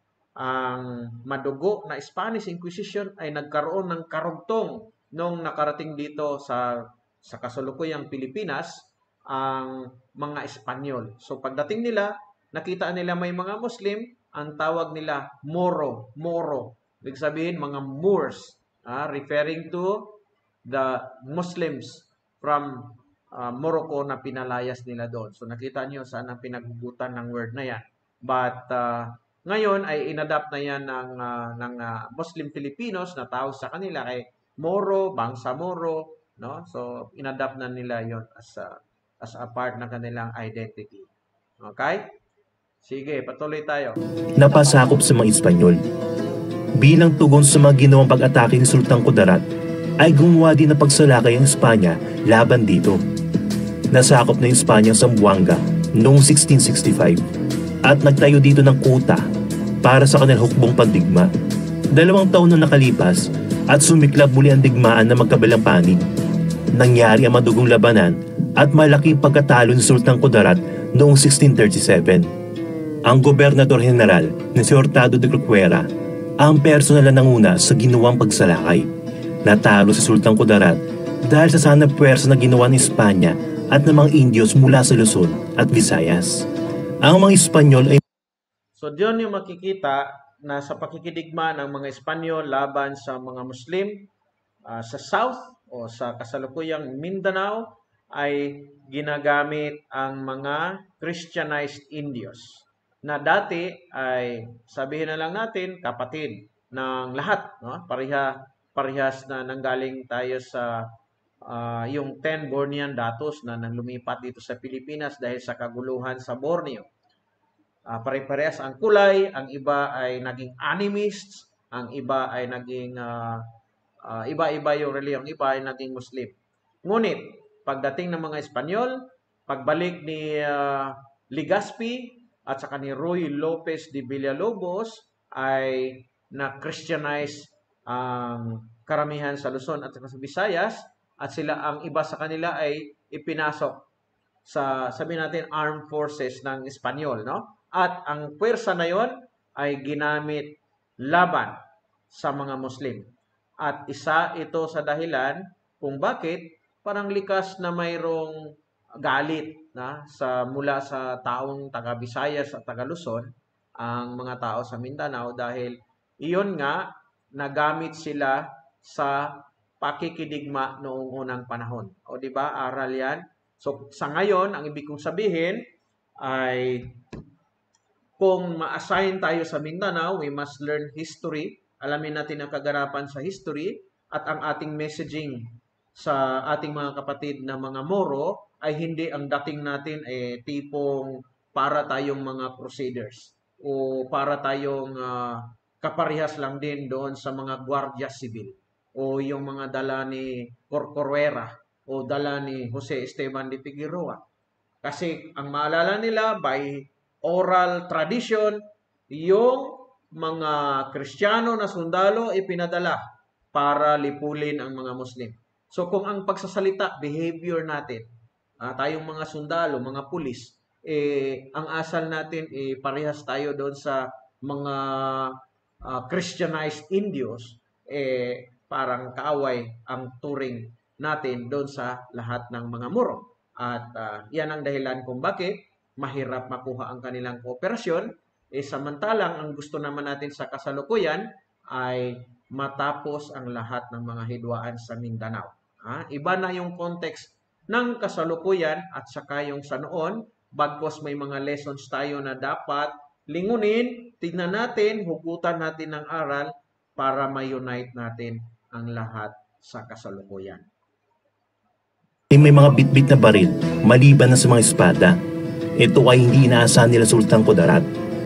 Ang madugo na Spanish Inquisition ay nagkaroon ng karugtong nung nakarating dito sa kasalukuyang Pilipinas ang mga Espanyol. So pagdating nila, nakita nila may mga Muslim, ang tawag nila Moro. Ibig sabihin mga Moors, referring to the Muslims from Morocco na pinalayas nila doon. So nakita niyo saan ang pinaghugutan ng word na yan. But ngayon ay inadapt na yan ng Muslim Filipinos na tawag sa kanila kay Moro, Bangsa Moro, no? So inadapt na nila yon as a part ng kanilang identity. Okay? Sige, patuloy tayo. Napasakop sa mga Espanyol. Bilang tugon sa mga ginawang pag-atake ni Sultan Kudarat, ay gumawa din ng pagsalakay ang Espanya laban dito. Nasakop na yung Espanya ang Zamboanga noong 1665 at nagtayo dito ng kuta para sa kanilang hukbong pandigma. 2 taon na nakalipas at sumiklab muli ang digmaan na magkabilang panig. Nangyari ang madugong labanan at malaking pagkatalo ni Sultan Kudarat noong 1637. Ang gobernador general na si Hurtado de Corcuera ang personal na nanguna sa ginawang pagsalakay. Natalo si Sultan Kudarat dahil sa sanang puwersa na ginawa ng Espanya at ng mga Indios mula sa Luzon at Visayas. Ang mga Espanyol ay... So diyon yung makikita na sa pakikidigma ng mga Espanyol laban sa mga Muslim sa South o sa kasalukuyang Mindanao ay ginagamit ang mga Christianized Indios na dati ay sabihin na lang natin kapatid ng lahat, no? Parehas na nanggaling tayo sa yung 10 Bornean datos na lumipat dito sa Pilipinas dahil sa kaguluhan sa Borneo. Pare-parehas ang kulay, ang iba ay naging animists, ang iba ay naging iba-iba yung reliyon, iba ay naging Muslim. Ngunit pagdating ng mga Espanyol, pagbalik ni Legazpi at saka ni Ruy Lopez de Villalobos ay na-Christianize ang karamihan sa Luzon at sa Visayas, at sila ang iba sa kanila ay ipinasok sa sabihin natin armed forces ng Espanyol, no? At ang puwersa na yon ay ginamit laban sa mga Muslim. At isa ito sa dahilan kung bakit parang likas na mayroong galit mula sa taong taga Visayas at taga Luzon ang mga tao sa Mindanao dahil iyon nga nagamit sila sa pakikidigma noong unang panahon. O di ba, aral yan? So sa ngayon, ang ibig kong sabihin ay kung ma-assign tayo sa Mindanao, we must learn history. Alamin natin ang kaganapan sa history at ang ating messaging sa ating mga kapatid na mga Moro ay hindi ang dating natin tipong para tayong mga crusaders o para tayong kaparehas lang din doon sa mga Guardia Civil o yung mga dala ni Corcuera o dala ni Jose Esteban de Figueroa. Kasi ang maalala nila by oral tradition, yung mga Kristiyano na sundalo ipinadala para lipulin ang mga Muslim. So kung ang pagsasalita, behavior natin, tayong mga sundalo, mga pulis, ang asal natin parehas tayo doon sa mga Christianized Indios, parang kaaway ang turing natin doon sa lahat ng mga Moro. At yan ang dahilan kung bakit mahirap makuha ang kanilang kooperasyon. Samantalang ang gusto naman natin sa kasalukuyan ay matapos ang lahat ng mga hidwaan sa Mindanao. Iba na yung context ng kasalukuyan at saka yung sa noon, bagkos may mga lessons tayo na dapat lingunin, tignan natin, hugutan natin ng aral para ma-unite natin ang lahat sa kasalukuyan. May mga bitbit na baril, maliban na sa mga espada. Ito ay hindi inaasahan nila Sultan Kudarat.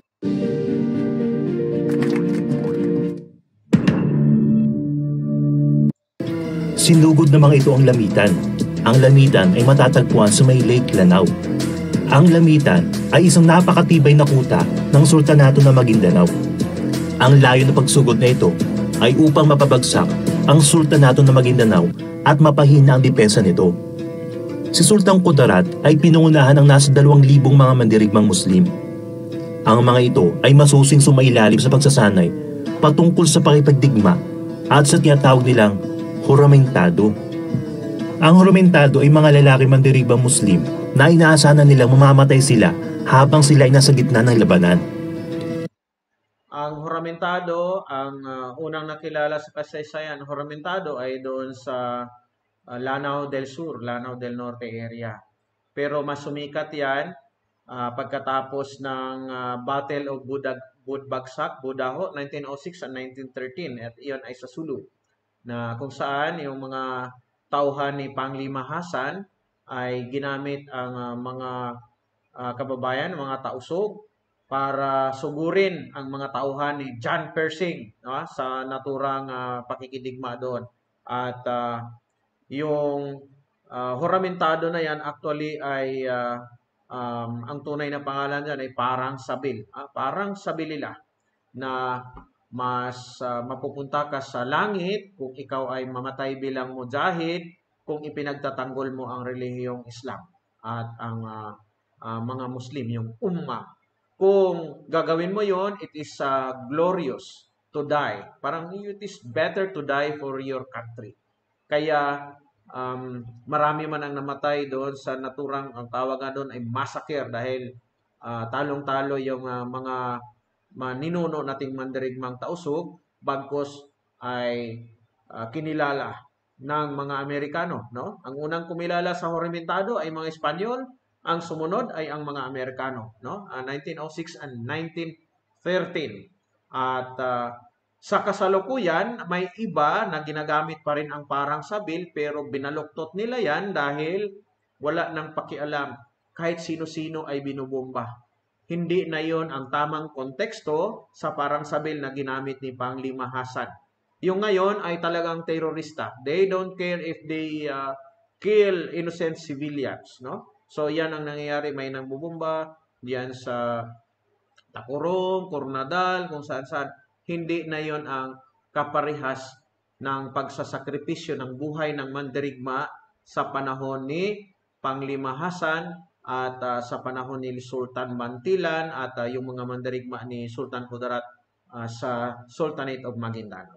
Sinugod na mga ito ang lamitan. Ang lamitan ay matatagpuan sa may Lake Lanao. Ang lamitan ay isang napakatibay na kuta ng Sultanato ng Maguindanao. Ang layo na pagsugod na ito ay upang mapabagsak ang Sultanato ng Maguindanao at mapahina ang depensa nito. Si Sultan Kudarat ay pinungunahan ng nasa 2,000 mga mandirigmang Muslim. Ang mga ito ay masusing sumailalim sa pagsasanay patungkol sa pakipagdigma at sa tinatawag nilang huramentado. Ang huramentado ay mga lalaki mandirigmang Muslim na inaasahan nilang mamamatay sila habang sila ay nasa gitna ng labanan. Ang huramentado, ang unang nakilala sa kasaysayan, huramentado ay doon sa Lanao del Sur, Lanao del Norte area. Pero mas sumikat yan pagkatapos ng Battle of Budbagsak, Budaho, 1906 and 1913. At iyon ay sa Sulu, na kung saan yung mga tauhan ni Panglima Hasan ay ginamit ang mga kababayan, mga tausog, para sugurin ang mga tauhan ni John Persing sa naturang pakikidigma doon. At yung huramentado na yan actually ay ang tunay na pangalan dyan ay Parang Sabil. Parang Sabilila, na mas mapupunta ka sa langit kung ikaw ay mamatay bilang mujahid, kung ipinagtatanggol mo ang relihiyong Islam at ang mga Muslim, yung Ummah. Kung gagawin mo yon, it is glorious to die. Parang it is better to die for your country. Kaya marami man ang namatay doon sa naturang, ang tawag doon ay massacre, dahil talong-talo yung mga ninuno nating mandirigmang tausog, bagkos ay kinilala ng mga Amerikano, no? Ang unang kumilala sa huramentado ay mga Espanyol, ang sumunod ay ang mga Amerikano, no? 1906 and 1913. At sa kasalukuyan, may iba na ginagamit pa rin ang Parang Sabil, pero binaluktot nila yan dahil wala nang pakialam. Kahit sino-sino ay binubomba. Hindi na yon ang tamang konteksto sa Parang Sabil na ginamit ni Panglima Hasan. Yung ngayon ay talagang terorista. They don't care if they kill innocent civilians, no? So yan ang nangyayari, may nang bubomba diyan sa Tacorong, Coronadal, kung saan-saan. Hindi na yon ang kaparehas ng pagsasakripisyo ng buhay ng mandirigma sa panahon ni Panglima Hasan at sa panahon ni Sultan Bantilan at yung mga mandirigma ni Sultan Kudarat sa Sultanate of Maguindanao.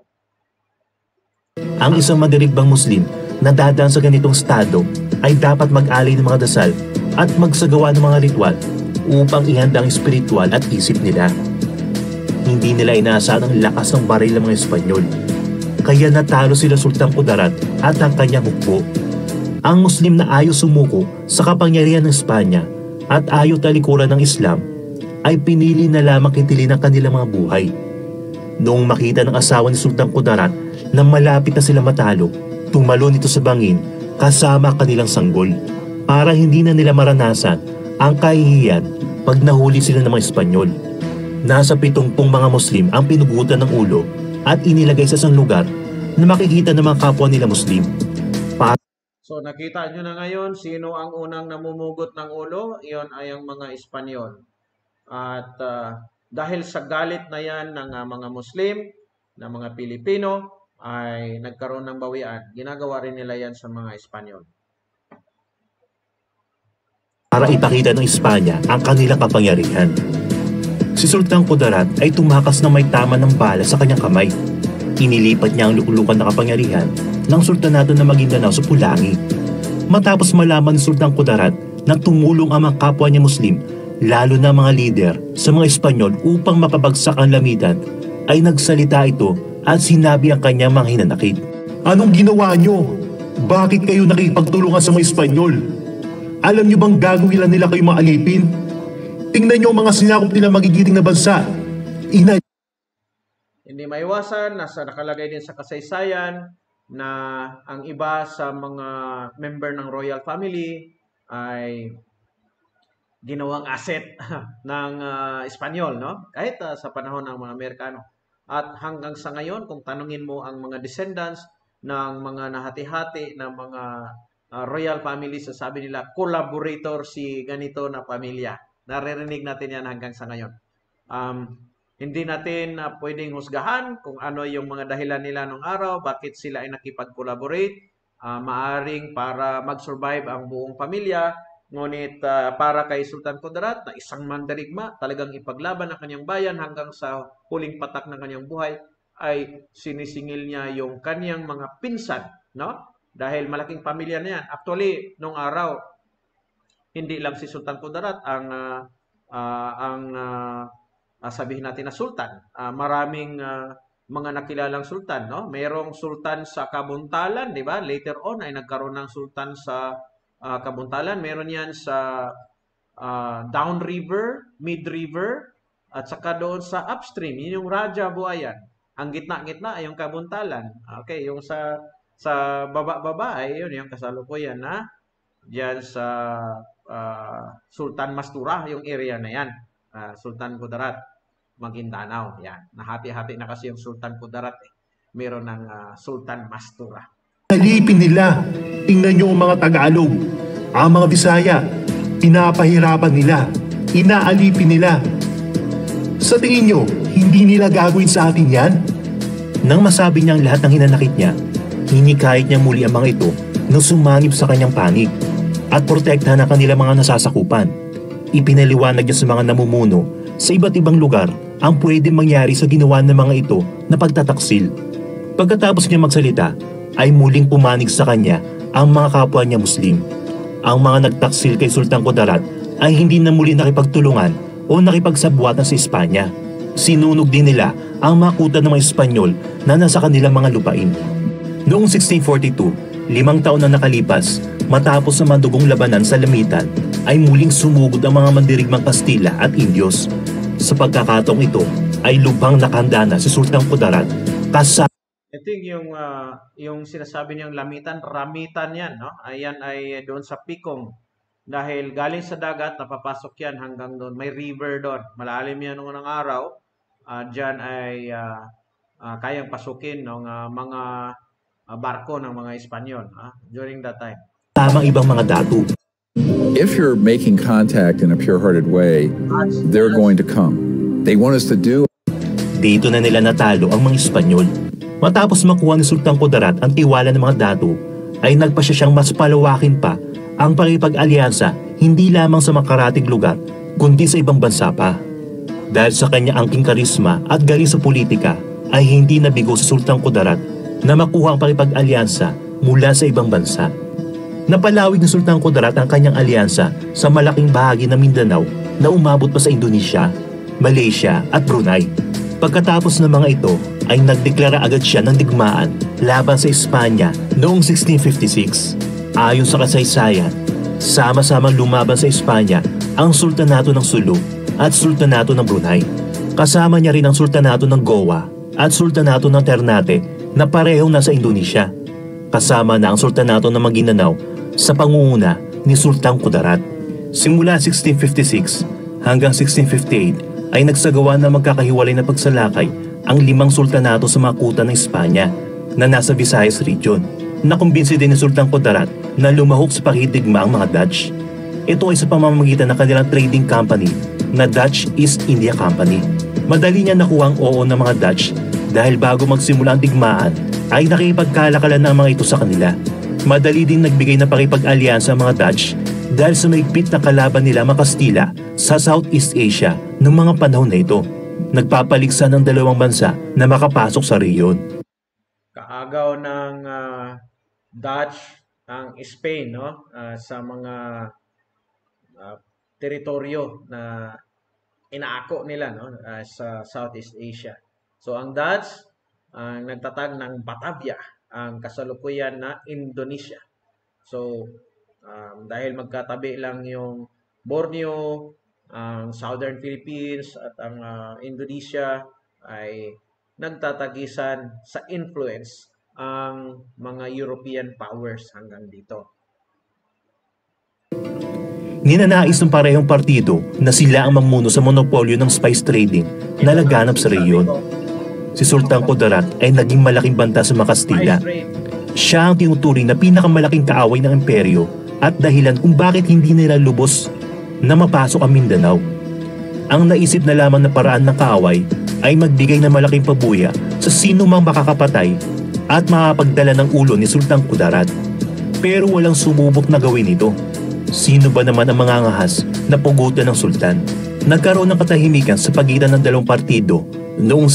Ang isang mandirigmang Muslim na dadaan sa ganitong estado ay dapat mag-alay ng mga dasal at magsagawa ng mga ritual upang ihanda ang espiritual at isip nila. Hindi nila inaasahan ang lakas ng baril ng mga Espanyol. Kaya natalo sila Sultan Kudarat at ang kanyang hukbo. Ang Muslim na ayaw sumuko sa kapangyarihan ng Espanya at ayaw talikuran ng Islam ay pinili na lamang kitilin ang kanilang mga buhay. Noong makita ng asawa ni Sultan Kudarat na malapit na sila matalo, tumalon ito sa bangin kasama kanilang sanggol para hindi na nila maranasan ang kahihiyan pag nahuli sila ng mga Espanyol. Nasa 70 mga Muslim ang pinugutan ng ulo at inilagay sa isang lugar na makikita ng mga kapwa nila Muslim. So nakita nyo na ngayon sino ang unang namumugot ng ulo? Iyon ay ang mga Espanyol. At dahil sa galit na yan ng mga Muslim, ng mga Pilipino, ay nagkaroon ng bawian. Ginagawa rin nila yan sa mga Espanyol. Para ipakita ng Espanya ang kanilang kapangyarihan. Si Sultan Kudarat ay tumakas na may tama ng bala sa kanyang kamay. Inilipat niya ang lukulukan na kapangyarihan ng Sultanato ng Maguindanao sa Pulangi. Matapos malaman ni Sultan Kudarat na tumulong ang mga kapwa niya Muslim, lalo na mga lider sa mga Espanyol upang mapabagsak ang lamitan, ay nagsalita ito at sinabi ang kanyang mga hinanakit. Anong ginawa nyo? Bakit kayo nakipagtulungan sa mga Espanyol? Alam nyo bang gagawin lang nila kayo mga alipin? Tingnan nyo ang mga sinakop nila magigiting na bansa. Hindi maiwasan, nasa nakalagay din sa kasaysayan na ang iba sa mga member ng royal family ay ginawang asset ng Espanyol, no? Kahit sa panahon ng mga Amerikano. At hanggang sa ngayon, kung tanungin mo ang mga descendants ng mga nahati-hati ng mga royal family, sasabi nila, collaborator si ganito na pamilya. Naririnig natin yan hanggang sa ngayon. Hindi natin pwedeng husgahan kung ano yung mga dahilan nila nung araw, bakit sila ay nakipag-collaborate, maaring para mag-survive ang buong pamilya. Ngunit para kay Sultan Kudarat na isang mandarigma, talagang ipaglaban ang kanyang bayan hanggang sa huling patak ng kanyang buhay, ay sinisingil niya yung kanyang mga pinsan, no? Dahil malaking pamilya na yan. Actually, nung araw, hindi lang si Sultan Kudarat ang sabihin natin na sultan. Maraming mga nakilalang sultan, no? Mayroong sultan sa Kabuntalan, di ba? Later on ay nagkaroon ng sultan sa Kabuntalan. Meron yan sa down river, mid river, at saka doon sa upstream. Yun yung Raja Buayan. Ang gitna-gitna ay yung Kabuntalan. Okay, yung sa baba-baba ay yun yung kasalukuyan na diyan sa Sultan Mastura, yung area na yan. Sultan Kudarat, Maguindanao. Yan. Nahati-hati na kasi yung Sultan Kudarat. Meron ng Sultan Mastura. Alipin nila. Tingnan nyo ang mga Tagalog, ang mga Bisaya. Pinapahirapan nila. Inaalipin nila. Sa tingin nyo, hindi nila gagawin sa atin yan? Nang masabi niyang lahat ng hinanakit niya, hinikayat niya muli ang mga ito na sumangib sa kanyang panig at protektahan ang kanilang mga nasasakupan. Ipinaliwanag niya sa mga namumuno sa iba't ibang lugar ang pwede mangyari sa ginawa ng mga ito na pagtataksil. Pagkatapos niya magsalita, ay muling pumanig sa kanya ang mga kapwa niya Muslim. Ang mga nagtaksil kay Sultan Kudarat ay hindi na muli nakipagtulungan o nakipagsabwatan sa Espanya. Sinunog din nila ang mga kuta ng mga Espanyol na nasa kanilang mga lupain. Noong 1642, 5 taon na nakalipas, matapos ang madugong labanan sa lamitan, ay muling sumugod ang mga mandirigmang Kastila at Indios. Sa pagkakataong ito, ay lubhang nakahanda na si Sultan Kudarat kasama. I think yung sinasabi niyang lamitan, ramitan yan, no? Ayan ay doon sa Pikong. Dahil galing sa dagat, napapasok yan hanggang doon. May river doon. Malalim yan noong unang araw. Diyan ay kayang pasukin ng mga barko ng mga Espanyol during that time. Tamang ibang mga datu. If you're making contact in a pure-hearted way, they're going to come. They want us to do. Dito na nila natalo ang mga Espanyol. Matapos makuha ni Sultan Kudarat ang tiwala ng mga datu, ay nagpasya siyang mas palawakin pa ang pakipag-alyansa hindi lamang sa makaratig lugar, kundi sa ibang bansa pa. Dahil sa kanya angking karisma at galing sa politika, ay hindi nabigo sa Sultan Kudarat na makuha ang pakipag-alyansa mula sa ibang bansa. Napalawig ni Sultan Kudarat ang kanyang alyansa sa malaking bahagi ng Mindanao na umabot pa sa Indonesia, Malaysia at Brunei. Pagkatapos ng mga ito, ay nagdeklara agad siya ng digmaan laban sa Espanya noong 1656. Ayon sa kasaysayan, sama-samang lumaban sa Espanya ang Sultanato ng Sulu at Sultanato ng Brunei. Kasama niya rin ang Sultanato ng Goa at Sultanato ng Ternate na parehong nasa Indonesia. Kasama na ang Sultanato ng Maguindanao sa pangunguna ni Sultan Kudarat. Simula 1656 Hanggang 1658 ay nagsagawa na magkakahiwalay na pagsalakay ang 5 sultanato sa mga kuta ng Espanya na nasa Visayas region. Nakumbinsi din ni Sultan Kudarat na lumahok sa pakidigma ang mga Dutch. Ito ay sa pamamagitan ng kanilang trading company na Dutch East India Company. Madali niya nakuha ang oo ng mga Dutch dahil bago magsimula ang digmaan ay nakipagkalakalan na ang mga ito sa kanila. Madali din nagbigay ng pakipag-alyansa ang mga Dutch dahil sa maigpit na kalaban nila mga Kastila sa Southeast Asia noong mga panahon na ito. Nagpapaligsa ng dalawang bansa na makapasok sa rehiyon. Kaagaw ng Dutch ang Spain, no? Sa mga teritoryo na inaako nila, no? Sa Southeast Asia. So ang Dutch ang nagtatag ng Batavia, ang kasalukuyan na Indonesia. So dahil magkatabi lang yung Borneo, ang Southern Philippines at ang Indonesia ay nagtatagisan sa influence ang mga European powers hanggang dito. Ninanais ng parehong partido na sila ang mamuno sa monopolyo ng spice trading na laganap sa rehiyon. Si Sultan Kudarat ay naging malaking banta sa mga Kastila. Siya ang tinuturing na pinakamalaking kaaway ng imperyo at dahilan kung bakit hindi nila lubos na mapasok ang Mindanao. Ang naisip na lamang na paraan ng kaaway ay magbigay ng malaking pabuya sa sino mang makakapatay at makapagdala ng ulo ni Sultan Kudarat. Pero walang sumubok na gawin ito. Sino ba naman ang mga ngahas na pugutan ng sultan? Nagkaroon ng katahimikan sa pagitan ng dalawang partido noong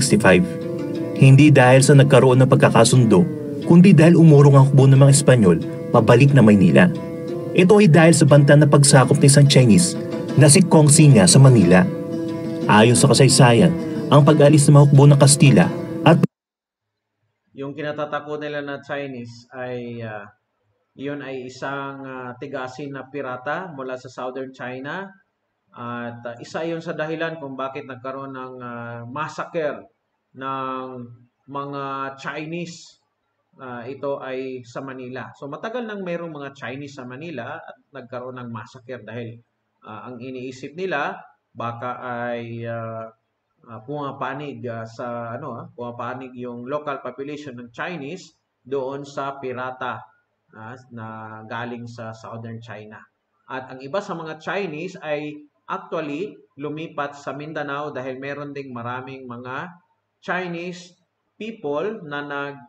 1665. Hindi dahil sa nagkaroon ng pagkakasundo, kundi dahil umurong ang hukbo ng mga Espanyol pabalik na Maynila. Ito ay dahil sa banta na pagsakop ng isang Chinese na si Kong Singa sa Manila. Ayon sa kasaysayan, ang pag-alis ng mga hukbo ng Kastila at Yung kinatatako nila na Chinese ay yun ay isang tigasin na pirata mula sa Southern China at isa yun sa dahilan kung bakit nagkaroon ng massacre ng mga Chinese. Ito ay sa Manila. So matagal nang mayroong mga Chinese sa Manila at nagkaroon ng massacre dahil ang iniisip nila baka ay pumapanig pumapanig yung local population ng Chinese doon sa pirata na galing sa Southern China. At ang iba sa mga Chinese ay actually lumipat sa Mindanao dahil meron ding maraming mga Chinese people na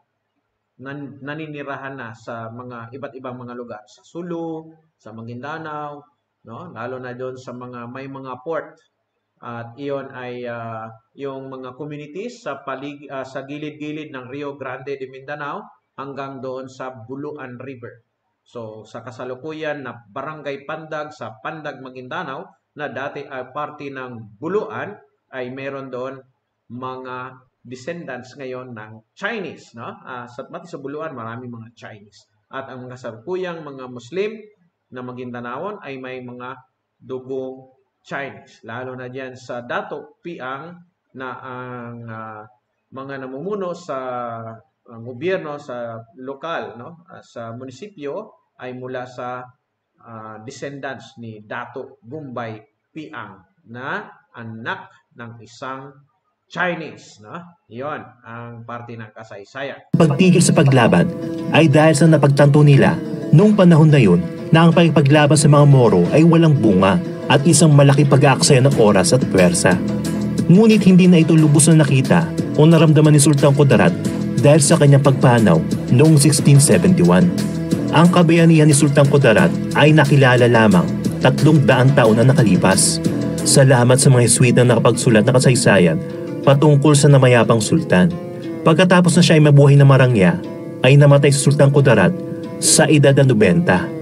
naninirahan na sa mga iba't ibang mga lugar. Sa Sulu, sa Maguindanao, no? Lalo na doon sa mga may mga port. At iyon ay yung mga communities sa gilid-gilid ng Rio Grande de Mindanao hanggang doon sa Buluan River. So sa kasalukuyan na Barangay Pandag sa Pandag, Maguindanao na dati ay parte ng Buluan ay meron doon mga descendants ngayon ng Chinese, no? Pati sa Buluan maraming mga Chinese. At ang kasalukuyang mga Muslim na Maguindanaon ay may mga dugong Chinese. Lalo na diyan sa Dato Piang na ang mga namumuno sa gobyerno sa lokal, no? Sa munisipyo ay mula sa descendants ni Dato Gumbay Piang na anak ng isang Chinese, no? Iyon ang parte ng kasaysayan. pagtigil sa paglaban ay dahil sa napagtanto nila noong panahon na yun na ang pakipaglaban sa mga Moro ay walang bunga at isang malaki pag-aaksaya ng oras at pwersa. Ngunit hindi na ito lubos na nakita o naramdaman ni Sultan Kudarat dahil sa kanyang pagpanaw noong 1671. Ang kabayanihan ni Sultan Kudarat ay nakilala lamang 300 taon na nakalipas. Salamat sa mga Jesuit na nakapagsulat na kasaysayan patungkol sa namayapang sultan. Pagkatapos na siya ay mabuhay na marangya, ay namatay si Sultan Kudarat sa edad na 90.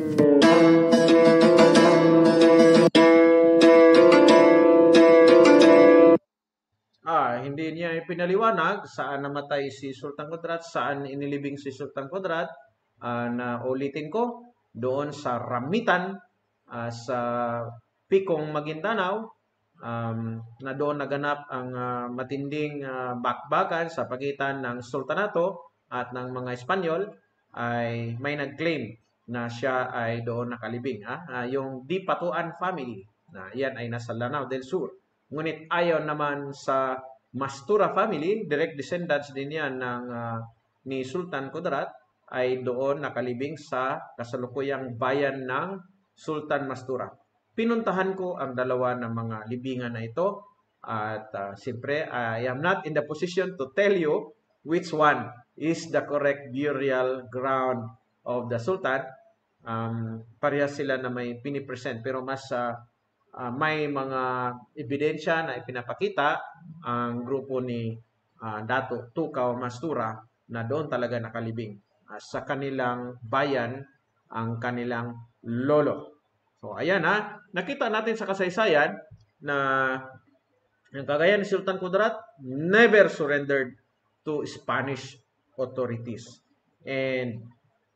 Hindi niya ipinaliwanag saan namatay si Sultan Kudarat, saan inilibing si Sultan Kudarat. Na ulitin ko, doon sa Ramitan, sa Pikong, Maguindanao, na doon naganap ang matinding bakbakan sa pagitan ng sultanato at ng mga Espanyol, ay may nag-claim na siya ay doon nakalibing. Yung Di Patuan family, na iyan ay nasa Lanao del Sur. Ngunit ayon naman sa Mastura family, direct descendants din yan ni Sultan Kudarat, ay doon nakalibing sa kasalukuyang bayan ng Sultan Mastura. Pinuntahan ko ang dalawa ng mga libingan na ito at siyempre I am not in the position to tell you which one is the correct burial ground of the Sultan. Parehas sila na may pinipresent pero mas may mga ebidensya na ipinapakita ang grupo ni Dato Tukaw Mastura na doon talaga nakalibing sa kanilang bayan ang kanilang lolo. So ayan nakita natin sa kasaysayan na ang Cagayan ni Sultan Kudarat never surrendered to Spanish authorities. And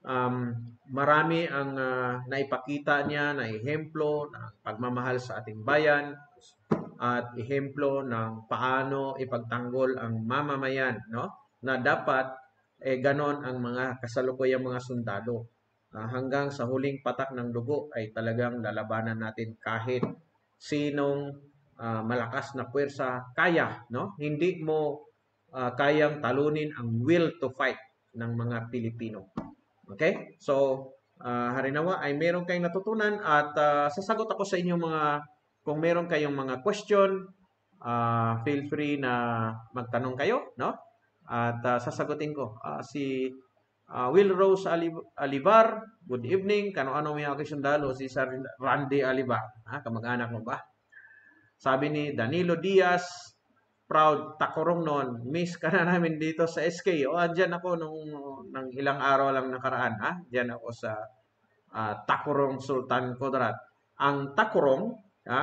marami ang naipakita niya na ehemplo ng pagmamahal sa ating bayan at ehemplo ng paano ipagtanggol ang mamamayan, no? Na dapat ganon ang mga kasalukuyang mga sundalo. Hanggang sa huling patak ng dugo ay talagang lalabanan natin kahit sinong malakas na puwersa kaya, no? Hindi mo kayang talunin ang will to fight ng mga Pilipino. Okay? So, harinawa ay meron kayong natutunan at sasagot ako sa inyong kung meron kayong mga question, feel free na magtanong kayo, no? At sasagutin ko. Si Will Rose Alivar, good evening. Kano-ano may aking sundalo, si Sir Randy Alivar. Kamag-anak mo ba? Sabi ni Danilo Diaz, proud takurong noon. Miss ka na namin dito sa SK. Andyan ako ng ilang araw lang nakaraan. Diyan ako sa Takurong Sultan Kudarat. Ang Takurong,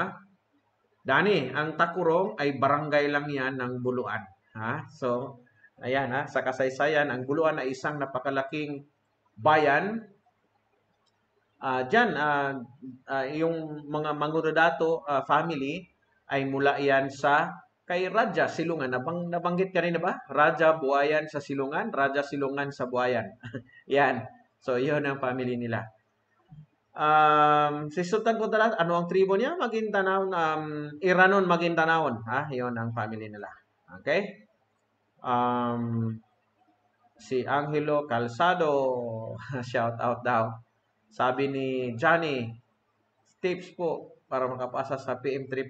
Dani, ang Takurong ay barangay lang yan ng Buluan. So, ayan sa kasaysayan, ang Buluan ay isang napakalaking bayan. Diyan, yung mga Mangudadato family ay mula yan kay Raja Silungan. Nabanggit ka rin na ba? Raja Buayan sa Silungan, Raja Silungan sa Buayan. Yan. So, yun ang family nila. Si Sultan Kudarat, ano ang tribo niya? Maguindanao, Iranon Maguindanaon. Yun ang family nila. Okay? Si Angelo Calzado, shout out daw. Sabi ni Johnny, tips po para makapasa sa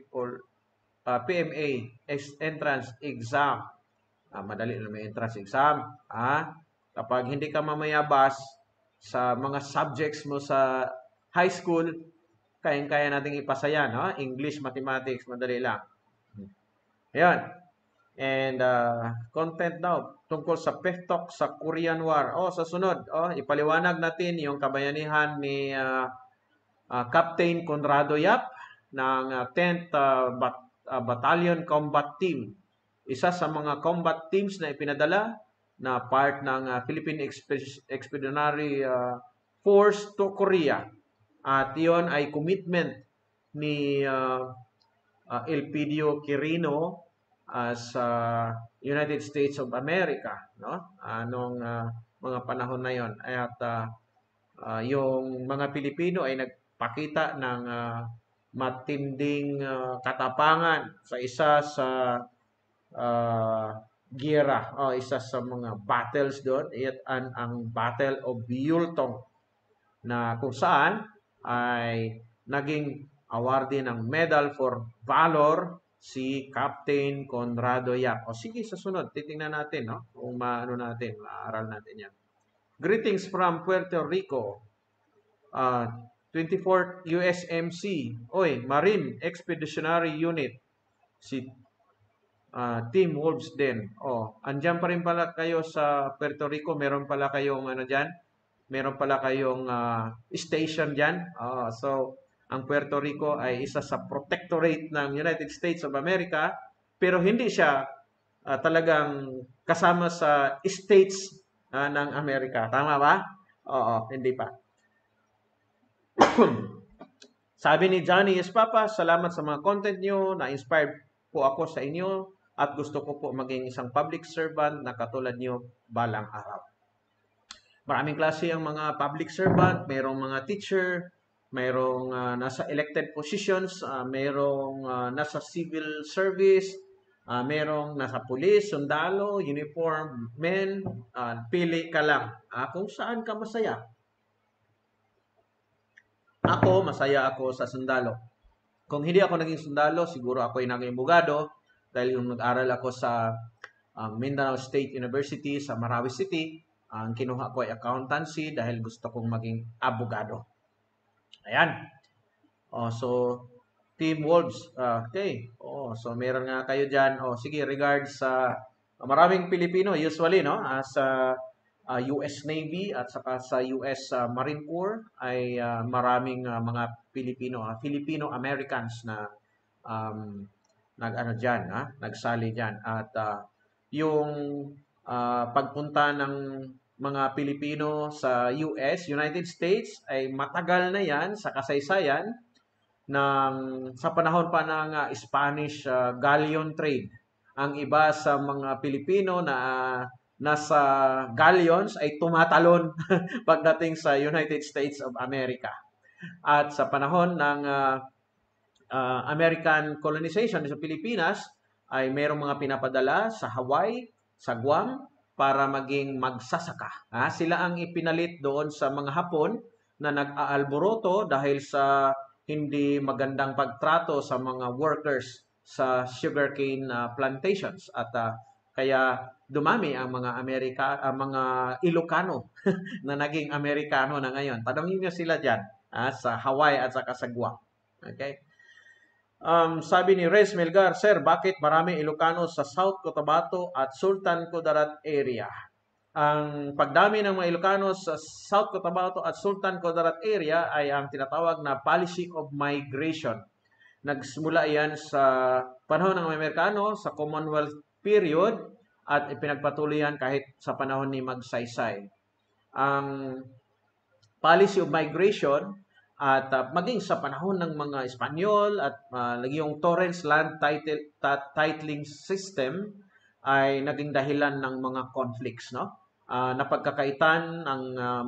PMA entrance exam. Madali na may entrance exam. Kapag hindi ka mamayabas sa mga subjects mo sa high school, kayang-kaya nating ipasa yan. English, mathematics, madali lang. Ayan. And content daw tungkol sa PEFTOC sa Korean War. Sa sunod, ipaliwanag natin yung kabayanihan ni Captain Conrado Yap ng 10th Battalion Combat Team. Isa sa mga combat teams na ipinadala na part ng Philippine Expeditionary Force to Korea. At iyon ay commitment ni Elpidio Quirino sa United States of America, no? Anong mga panahon na yon. At yung mga Pilipino ay nagpakita ng matinding katapangan sa isa sa giyera, isa sa mga battles doon, ang Battle of Yultong, na kung saan ay naging awardee ng Medal for Valor si Captain Conrado Yap. Sige, sa sunod, titingnan natin, no? Kung maaral natin yan. Greetings from Puerto Rico. 24th USMC. Marine Expeditionary Unit. Si Team Wolves din. Andyan pa rin pala kayo sa Puerto Rico. Meron pala kayong dyan? Meron pala kayong station dyan. So, ang Puerto Rico ay isa sa protectorate ng United States of America, pero hindi siya talagang kasama sa states ng Amerika. Tama ba? Hindi pa. Sabi ni Johnny Espapa, salamat sa mga content nyo. Na-inspired po ako sa inyo at gusto ko po maging isang public servant na katulad nyo balang araw. Maraming klase ang mga public servant, mayroong mga teacher, mayroong nasa elected positions, mayroong nasa civil service, mayroong nasa police, sundalo, uniform, men, pili ka lang kung saan ka masaya. Ako, masaya ako sa sundalo. Kung hindi ako naging sundalo, siguro ako ay naging abogado dahil yung nag-aral ako sa Mindanao State University sa Marawi City, ang kinuha ko ay accountancy dahil gusto kong maging abogado. Ayan. So, Team Wolves. Okay. So, meron nga kayo dyan. Sige, regards sa maraming Pilipino, usually, no? Sa US Navy at saka sa US Marine Corps ay maraming mga Filipino Americans na nagsali diyan at yung pagpunta ng mga Pilipino sa United States ay matagal na yan sa kasaysayan sa panahon pa ng Spanish galleon trade. Ang iba sa mga Pilipino na nasa galleons ay tumatalon pagdating sa United States of America. At sa panahon ng American colonization sa Pilipinas, ay mayroong mga pinapadala sa Hawaii, sa Guam, para maging magsasaka. Sila ang ipinalit doon sa mga Hapon na nag-aalboroto dahil sa hindi magandang pagtrato sa mga workers sa sugarcane plantations. At kaya dumami ang mga mga Ilocano na naging Amerikano na ngayon. Tanongin niyo sila diyan sa Hawaii at saka sa Guam. Okay? Sabi ni Rez Melgar, Sir, bakit marami Ilocano sa South Cotabato at Sultan Kudarat area? Ang pagdami ng mga Ilocano sa South Cotabato at Sultan Kudarat area ay ang tinatawag na policy of migration. Nagsimula yan sa panahon ng Amerikano, sa Commonwealth period, at ipinagpatuloy yan kahit sa panahon ni Magsaysay. Ang policy of migration at maging sa panahon ng mga Espanyol at yung Torrens Land Titling System ay naging dahilan ng mga conflicts, no? Napagkakaitan ng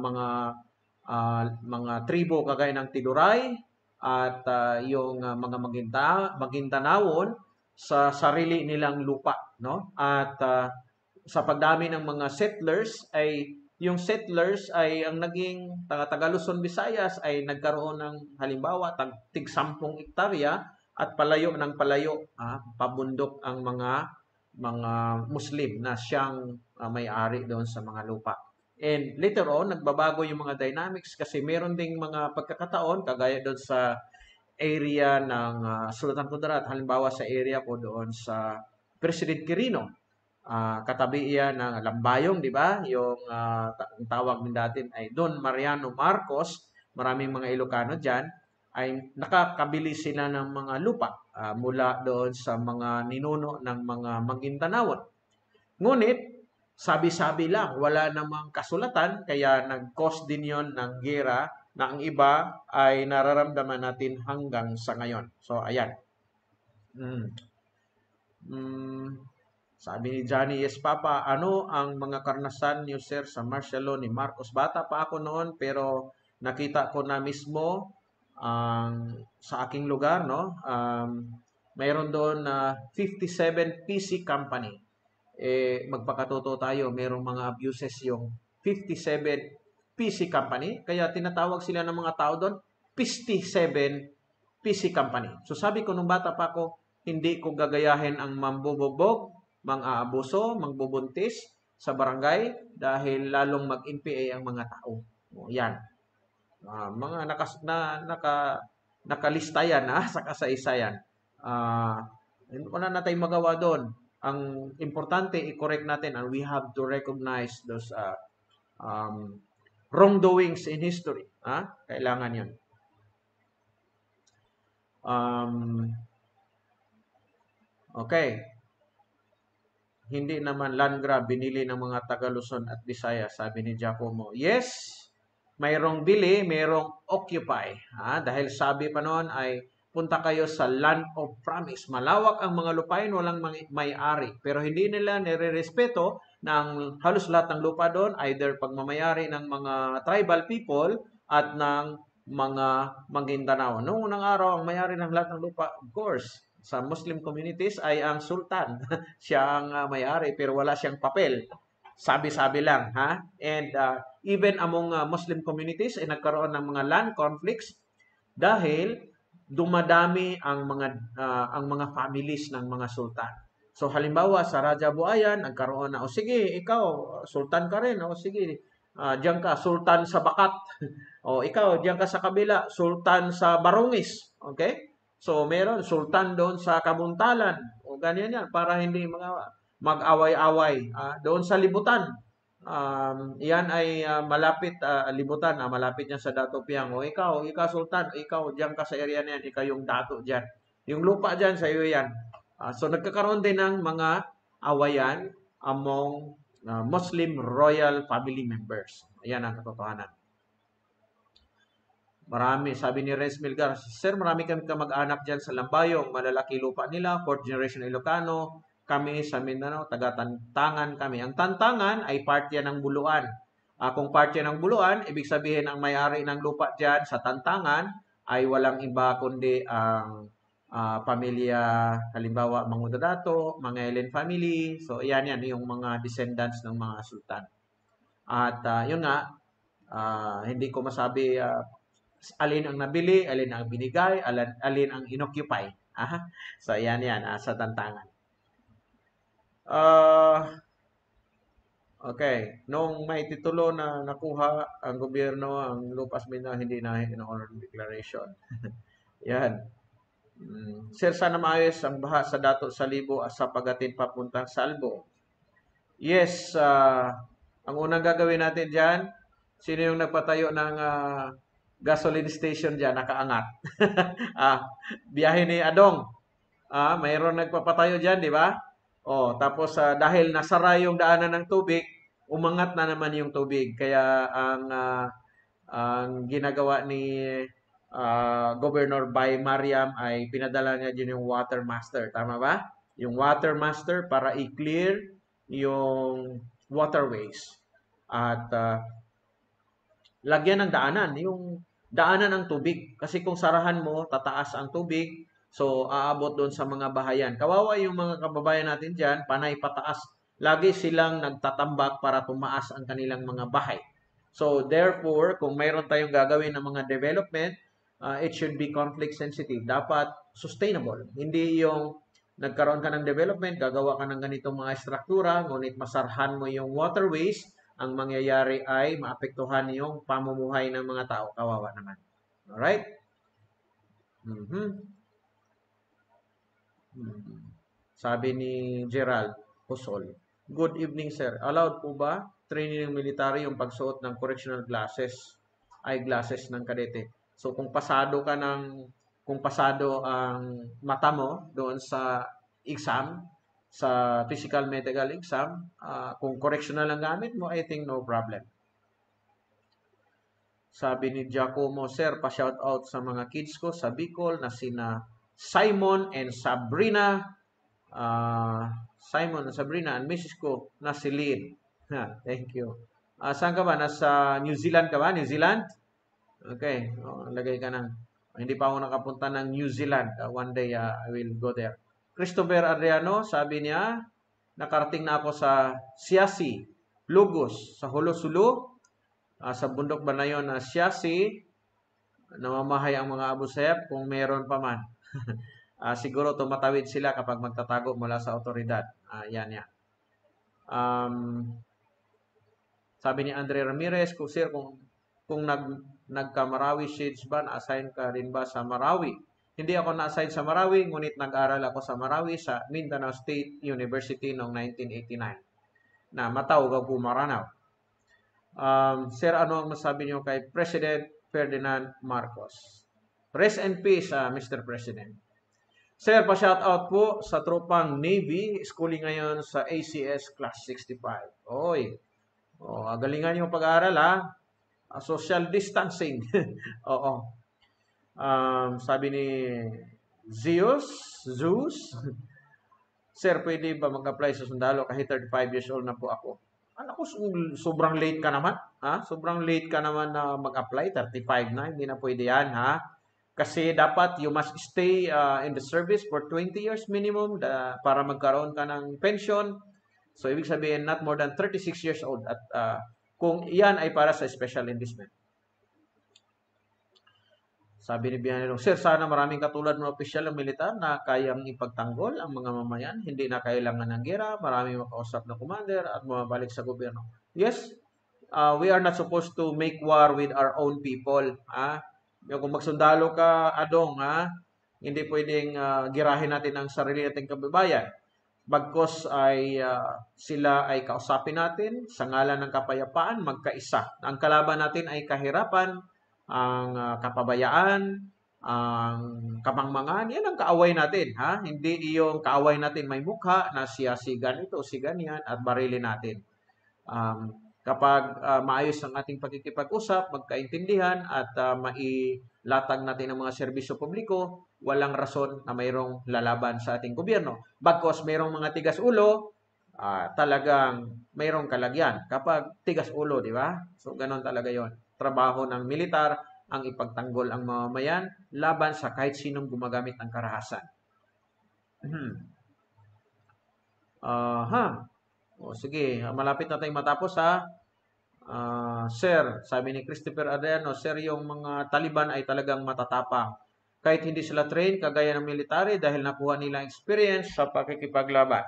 mga tribo kagaya ng Tiduray at yung mga Maguindanawon sa sarili nilang lupa, no? At sa pagdami ng mga settlers ay yung settlers ay ang naging taga Luzon, Visayas ay nagkaroon ng halimbawa tig 10 hektarya at palayo ng palayo pabundok ang mga Muslim na siyang may-ari doon sa mga lupa. And later on nagbabago yung mga dynamics kasi meron ding mga pagkakataon kagaya doon sa area ng Sultan Kudarat, halimbawa sa area ko doon sa President Quirino. Katabi iyan ng Lambayong, di ba? Yung tawag din dati ay Don Mariano Marcos, maraming mga Ilocano dyan, ay nakakabili sila ng mga lupa mula doon sa mga ninuno ng mga Maguindanawon. Ngunit, sabi-sabi lang, wala namang kasulatan, kaya nag-cause din yon ng gera na ang iba ay nararamdaman natin hanggang sa ngayon. So, ayan. Sabi ni Johnny, yes Papa, ano ang mga karanasan niyo sir sa martial law ni Marcos? Bata pa ako noon pero nakita ko na mismo sa aking lugar, no? Mayroon doon na 57 PC company. Magpakatotoo tayo, mayroong mga abuses yung 57 PC company. Kaya tinatawag sila ng mga tao doon, 57 PC company. So sabi ko nung bata pa ako, hindi ko gagayahin ang mambubugbog, mang-aabuso, mangbubuntis sa barangay dahil lalong mag-NPA ang mga tao. Yan. Mga nakalista yan sa kasaysayan. Wala na tayong magawa doon. Ang importante, i-correct natin and we have to recognize those wrongdoings in history. Kailangan yun. Okay. Hindi naman land grab binili ng mga taga Luzon at Visayas, sabi ni Giacomo. Yes, mayroong bili, mayroong occupy. Dahil sabi pa noon ay punta kayo sa land of promise. Malawak ang mga lupain, walang may-ari. Pero hindi nila nire-respeto ng halos lahat ng lupa doon, either pagmamayari ng mga tribal people at ng mga Maguindanao. Noong unang araw, ang may-ari ng lahat ng lupa, of course, sa Muslim communities ay ang sultan. Siya ang may-ari pero wala siyang papel. Sabi-sabi lang, ha? And even among Muslim communities ay nagkaroon ng mga land conflicts dahil dumadami ang mga families ng mga sultan. So halimbawa sa Raja Buayan, nagkaroon na, o sige, ikaw, sultan ka rin, o sige, diyan ka, sultan sa Bakat. O ikaw, diyan ka sa kabila, sultan sa Barungis. Okay? So meron, sultan doon sa Kabuntalan. O ganyan yan, para hindi mag-away-away. Doon sa Libutan, yan ay malapit, Libutan, malapit yan sa Dato Piang. O ikaw sultan, ikaw diyan ka sa area na yan, ikaw yung dato diyan. Yung lupa diyan sa iyo yan. So nagkakaroon din ng mga awayan among Muslim royal family members. Ayan ang katotohanan. Marami, sabi ni Renz Milgar, Sir, marami kami kamag-anak dyan sa Lambayong, malalaki lupa nila, 4th generation Ilocano, kami sa Mindanao, taga-Tantangan kami. Ang Tantangan ay part yan ng Buluan. Kung part yan ng Buluan, ibig sabihin ang may-ari ng lupa dyan sa Tantangan ay walang iba kundi ang pamilya, halimbawa, Mangudadato, Mangailen family. So, yan yung mga descendants ng mga sultan. At yun nga, hindi ko masabi alin ang nabili, alin ang binigay, alin ang inoccupy. So, yan sa Tantangan. Okay. Noong may titulo na nakuha ang gobyerno, ang Lupas Mindanao, hindi na in-honor declaration. Yan. Sir, sana maayos ang baha sa Dato Salibo sa Pagatin papuntang Salbo. Yes, ang unang gagawin natin dyan, sino yung nagpatayo ng gasoline station dyan, nakaangat? Biyahe ni Adong. Mayroon nagpapatayo dyan, di ba? Tapos dahil nasara yung daanan ng tubig, umangat na naman yung tubig. Kaya ang ginagawa ni Governor Bay Mariam ay pinadala niya din yung water master. Tama ba? Yung water master para i-clear yung waterways. At lagyan ng daanan. Yung daanan ng tubig. Kasi kung sarahan mo, tataas ang tubig. So, aabot doon sa mga bahayan. Kawawa yung mga kababayan natin dyan, panay pataas. Lagi silang nagtatambak para tumaas ang kanilang mga bahay. So, therefore, kung mayroon tayong gagawin ng mga development, it should be conflict sensitive. Dapat sustainable. Hindi yung nagkaroon ka ng development, gagawa ka ng ganitong mga struktura, ngunit masarhan mo yung waterways, ang mangyayari ay maapektuhan yung pamumuhay ng mga tao. Kawawa naman. Alright? Sabi ni Gerald Pusol, good evening, sir. Allowed po ba training ng military yung pagsuot ng correctional glasses, eyeglasses ng kadete? So kung pasado ang mata mo doon sa exam, sa physical medical exam, kung correctional ang gamit mo, I think no problem. Sabi ni Giacomo, sir, pa-shout out sa mga kids ko sa Bicol na sina Simon and Sabrina. Simon and Sabrina and Mrs. ko na si Lynn. Thank you. Saan ka ba? Nasa New Zealand ka ba? New Zealand? Okay. Lagay ka ng. Hindi pa ako nakapunta ng New Zealand. One day, I will go there. Christopher Adriano, sabi niya, nakarating na ako sa Siasi, Lugos, sa Hulosulu, sa bundok ba na yun na Siasi, namamahay ang mga Abu Sayyaf kung meron pa man. Siguro tumatawid sila kapag magtatago mula sa otoridad. Yan. Sabi ni Andre Ramirez, sir, kung nagka-Marawi Shades ba, na-assign ka rin ba sa Marawi? Hindi ako na-assign sa Marawi, ngunit nag-aral ako sa Marawi sa Mindanao State University noong 1989 na matawag ako Maranao. Sir, ano ang masabi niyo kay President Ferdinand Marcos? Rest in peace, Mr. President. Sir, pa-shout out po sa tropang Navy, schooling ngayon sa ACS Class 65. Oy, galingan yung pag-aaral, social distancing. Oo. Sabi ni Zeus, Sir, pwede ba mag-apply sa sundalo kahit 35 years old na po ako? Naku, sobrang late ka naman. Ha? Sobrang late ka naman na mag-apply. 35 na. Hindi na pwede yan. Ha? Kasi dapat you must stay in the service for 20 years minimum para magkaroon ka ng pension. So, ibig sabihin, not more than 36 years old. At kung iyan ay para sa special enlistment. Sabi ni Bianero, Sir, sana maraming katulad ng opisyal ng militar na kayang ipagtanggol ang mga mamayan. Hindi na kailangan ng gera, maraming makausap na commander at bumabalik sa gobyerno. Yes, we are not supposed to make war with our own people. Kung magsundalo ka, Adong, hindi pwedeng girahin natin ang sarili nating kababayan. Bagkos ay sila ay kausapin natin sa ngalan ng kapayapaan, magkaisa. Ang kalaban natin ay kahirapan, ang kapabayaan, ang kamangmangan, yan ang kaaway natin. Hindi yung kaaway natin may mukha na siya si ganito, si ganyan, at barilin natin. Kapag maayos ang ating pagkikipag-usap, magkaintindihan, at mailatag natin ang mga serbisyo publiko, walang rason na mayroong lalaban sa ating gobyerno. Bagkos mayroong mga tigas ulo, talagang mayroong kalagyan. Kapag tigas ulo, di ba? So, ganon talaga yon. Trabaho ng militar ang ipagtanggol ang mamamayan laban sa kahit sinong gumagamit ng karahasan. O sige, malapit na tayong matapos Sir, sabi ni Christopher Adriano, Sir, yung mga Taliban ay talagang matatapang. Kahit hindi sila train, kagaya ng military dahil nakuha nila experience sa pakikipaglaban.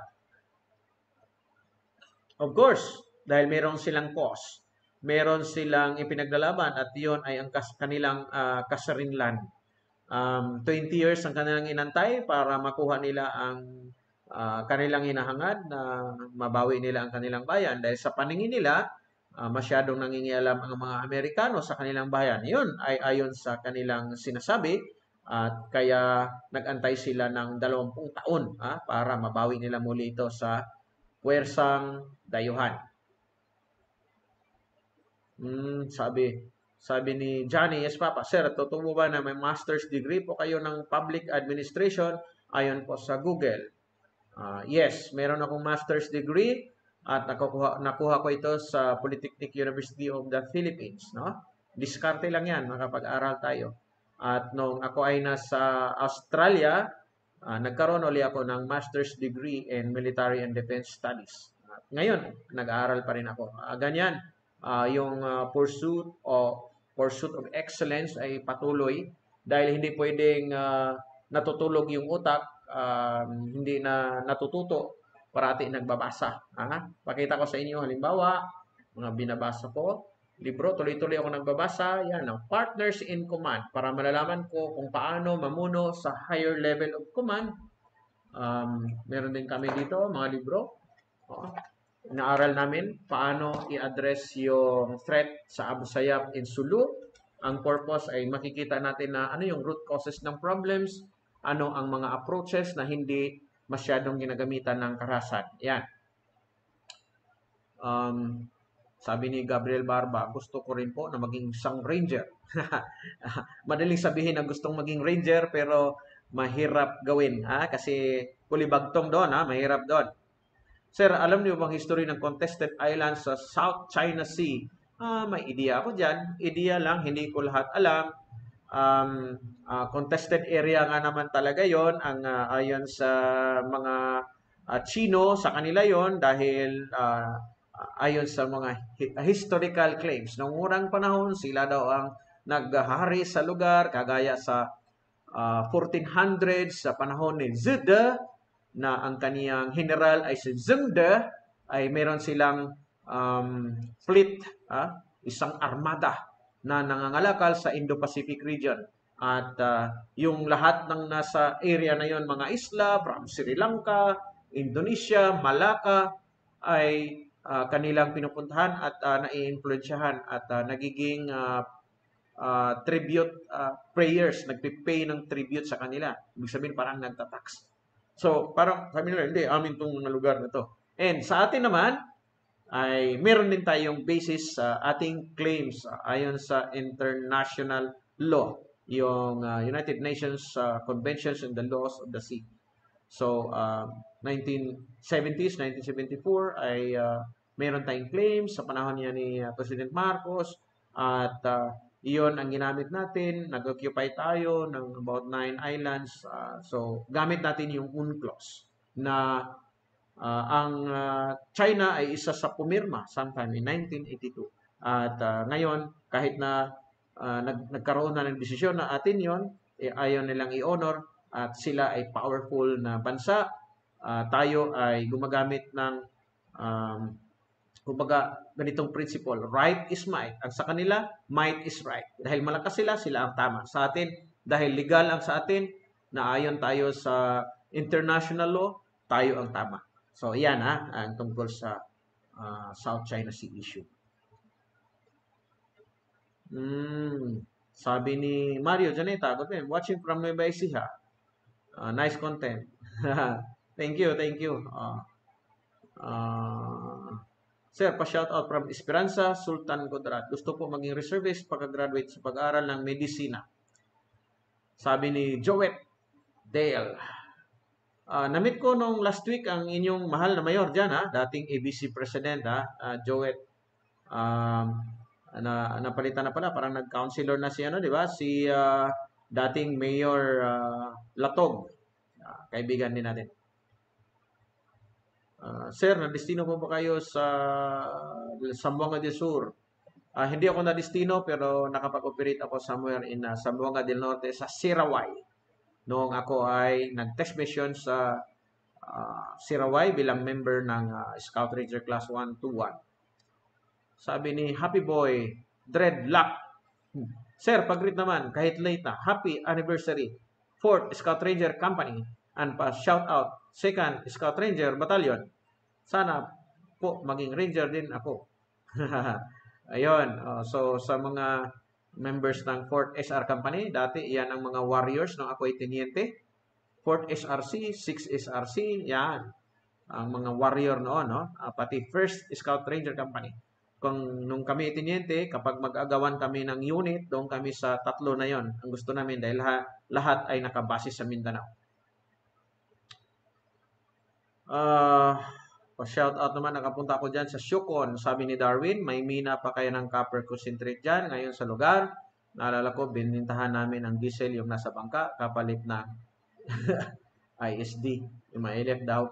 Of course, dahil meron silang cause. Meron silang ipinaglalaban at yun ay ang kanilang kasarinlan. 20 years ang kanilang inantay para makuha nila ang kanilang hinahangad na mabawi nila ang kanilang bayan. Dahil sa paningin nila, masyadong nangingialam ang mga Amerikano sa kanilang bayan. Yun ay ayon sa kanilang sinasabi at kaya nag-antay sila ng 20 taon para mabawi nila muli ito sa puwersang dayuhan. Sabi ni Johnny, yes Papa, Sir, totoo ba na may master's degree po kayo ng public administration ayon po sa Google? Yes, meron akong master's degree at nakuha ko ito sa Polytechnic University of the Philippines. No? Diskarte lang yan, makapag-aral tayo. At nung ako ay nasa Australia, nagkaroon ulit ako ng master's degree in Military and Defense Studies. At ngayon, nag-aaral pa rin ako. Ganyan. Yung pursuit of excellence ay patuloy dahil hindi pwedeng natutulog yung utak, hindi na natututo, parati nagbabasa. Pakita ko sa inyo, halimbawa, mga binabasa ko, libro, tuloy-tuloy ako nagbabasa, yan, Partners in Command, para malalaman ko kung paano mamuno sa higher level of command. Meron din kami dito, mga libro. Inaaral namin paano i-address yung threat sa Abu Sayyaf in Sulu. Ang purpose ay makikita natin na ano yung root causes ng problems, ano ang mga approaches na hindi masyadong ginagamitan ng karahasan. Yan. Sabi ni Gabriel Barba, gusto ko rin po na maging isang ranger. Madaling sabihin na gustong maging ranger pero mahirap gawin. Kasi kulibagtong doon, mahirap doon. Sir, alam niyo bang history ng contested islands sa South China Sea? May idea ako dyan. Idea lang, hindi ko lahat alam. Contested area nga naman talaga yon. Ayon sa mga Chino, sa kanila yon dahil ayon sa mga historical claims. Noong unang panahon, sila daw ang naghahari sa lugar, kagaya sa 1400s, sa panahon ni Zhou, na ang kaniyang general ay si Zhengde, ay meron silang fleet, isang armada na nangangalakal sa Indo-Pacific region. At yung lahat ng nasa area na yon, mga isla, from Sri Lanka, Indonesia, Malacca, ay kanilang pinupuntahan at nai-influensyahan at nagiging tribute prayers, nagpipay ng tribute sa kanila. Ibig sabihin parang nagtatax. So, parang sabi nila, hindi, amin itong mga lugar na to. And sa atin naman, ay meron din tayong basis sa ating claims ayon sa international law, yung United Nations Conventions and the Laws of the Sea. So, 1970s, 1974 ay meron tayong claims sa panahon niya ni President Marcos at iyon ang ginamit natin. Nag-occupy tayo ng about 9 islands. So, gamit natin yung UNCLOS na ang China ay isa sa pumirma sometime in 1982. At ngayon, kahit na nagkaroon na ng desisyon na atin yon, ayaw nilang i-honor at sila ay powerful na bansa. Tayo ay gumagamit ng kumbaga ganitong principle, right is might. Ang sa kanila, might is right. Dahil malakas sila, sila ang tama. Sa atin, dahil legal ang sa atin, naayon tayo sa international law, tayo ang tama. So, yan ang tungkol sa South China Sea issue. Sabi ni Mario Janeta, good morning, watching from Nueva Ecija. Nice content. Thank you. Sir, pa-shoutout from Esperanza, Sultan Kudarat. Gusto po maging reservist pagka-graduate sa pag-aaral ng medisina. Sabi ni Joet Dale. Namit ko nung last week ang inyong mahal na mayor dyan, dating ABC President, Joet. Napalitan na pala, parang nag-counselor na si, di ba? Si dating Mayor Latog. Kaibigan din natin. Sir, na-destino po ba kayo sa Zamboanga del Sur? Hindi ako na-destino pero nakapag-operate ako somewhere in Zamboanga del Norte sa Sirawai. Noong ako ay nag-test mission sa Sirawai bilang member ng Scout Ranger Class 121. Sabi ni Happy Boy, Dreadlock. Sir, pag-greet naman, kahit late na, happy anniversary, 4th Scout Ranger Company, and pa-shout out, 2nd Scout Ranger Battalion. Sana po maging ranger din ako. Ayun. So, sa mga members ng 4th SR Company, dati yan ang mga warriors nung ako ay teniente. 4th SRC, 6th SRC, yan. Ang mga warrior noon, no? Pati 1st Scout Ranger Company. Nung kami teniente, kapag mag-agawan kami ng unit, doon kami sa tatlo na yon. Ang gusto namin dahil lahat ay nakabase sa Mindanao. Pa-shout out naman, nakapunta ako dyan sa Shukon. Sabi ni Darwin, may mina pa kayo ng copper concentrate dyan ngayon sa lugar. Naalala ko, binintahan namin ang diesel yung nasa bangka, kapalit ng ISD. Yung mailip daw.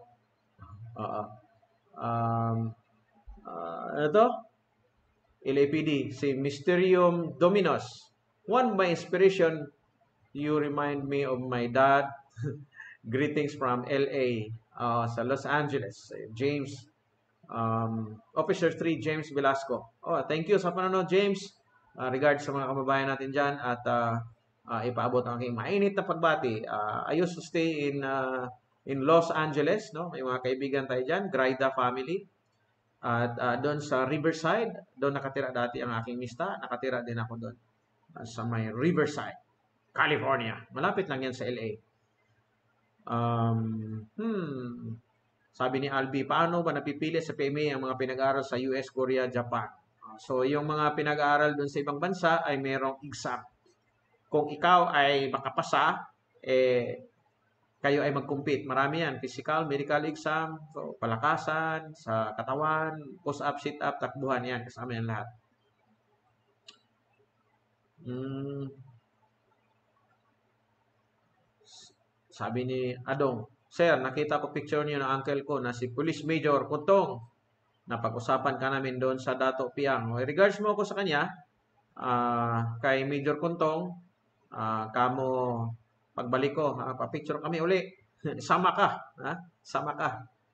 Ito, LAPD, si Mysterium Dominos. One by inspiration, you remind me of my dad. Greetings from LA. Sa Los Angeles, James, Officer 3, James Velasco. Thank you sa panonood, James. Regards sa mga kababayan natin dyan at ipaabot ang aking mainit na pagbati. I used to stay in Los Angeles, no? May mga kaibigan tayo dyan, Graida family. At doon sa Riverside, doon nakatira dati ang aking mista. Nakatira din ako doon sa may Riverside, California. Malapit lang yan sa LA. Sabi ni Albi, paano ba napipili sa PMA ang mga pinag-aaral sa US, Korea, Japan? So, yung mga pinag-aaral dun sa ibang bansa ay merong exam. Kung ikaw ay makapasa, kayo ay mag-compete. Marami yan. Physical, medical exam, so, palakasan, sa katawan, push-up, sit-up, takbuhan yan. Kasama yan lahat. Sabi ni Adong, Sir, nakita ko picture niyo ng uncle ko na si Police Major Kuntong. Napag-usapan ka namin doon sa Dato Piang. Regards mo ako sa kanya, kay Major Kuntong, kamo pagbalik ko, pa-picture kami uli. Sama ka. Sama ka.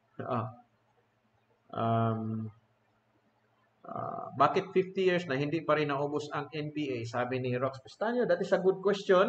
Bakit 50 years na hindi pa rin naubos ang NPA? Sabi ni Rox Pistanyo, that is a good question.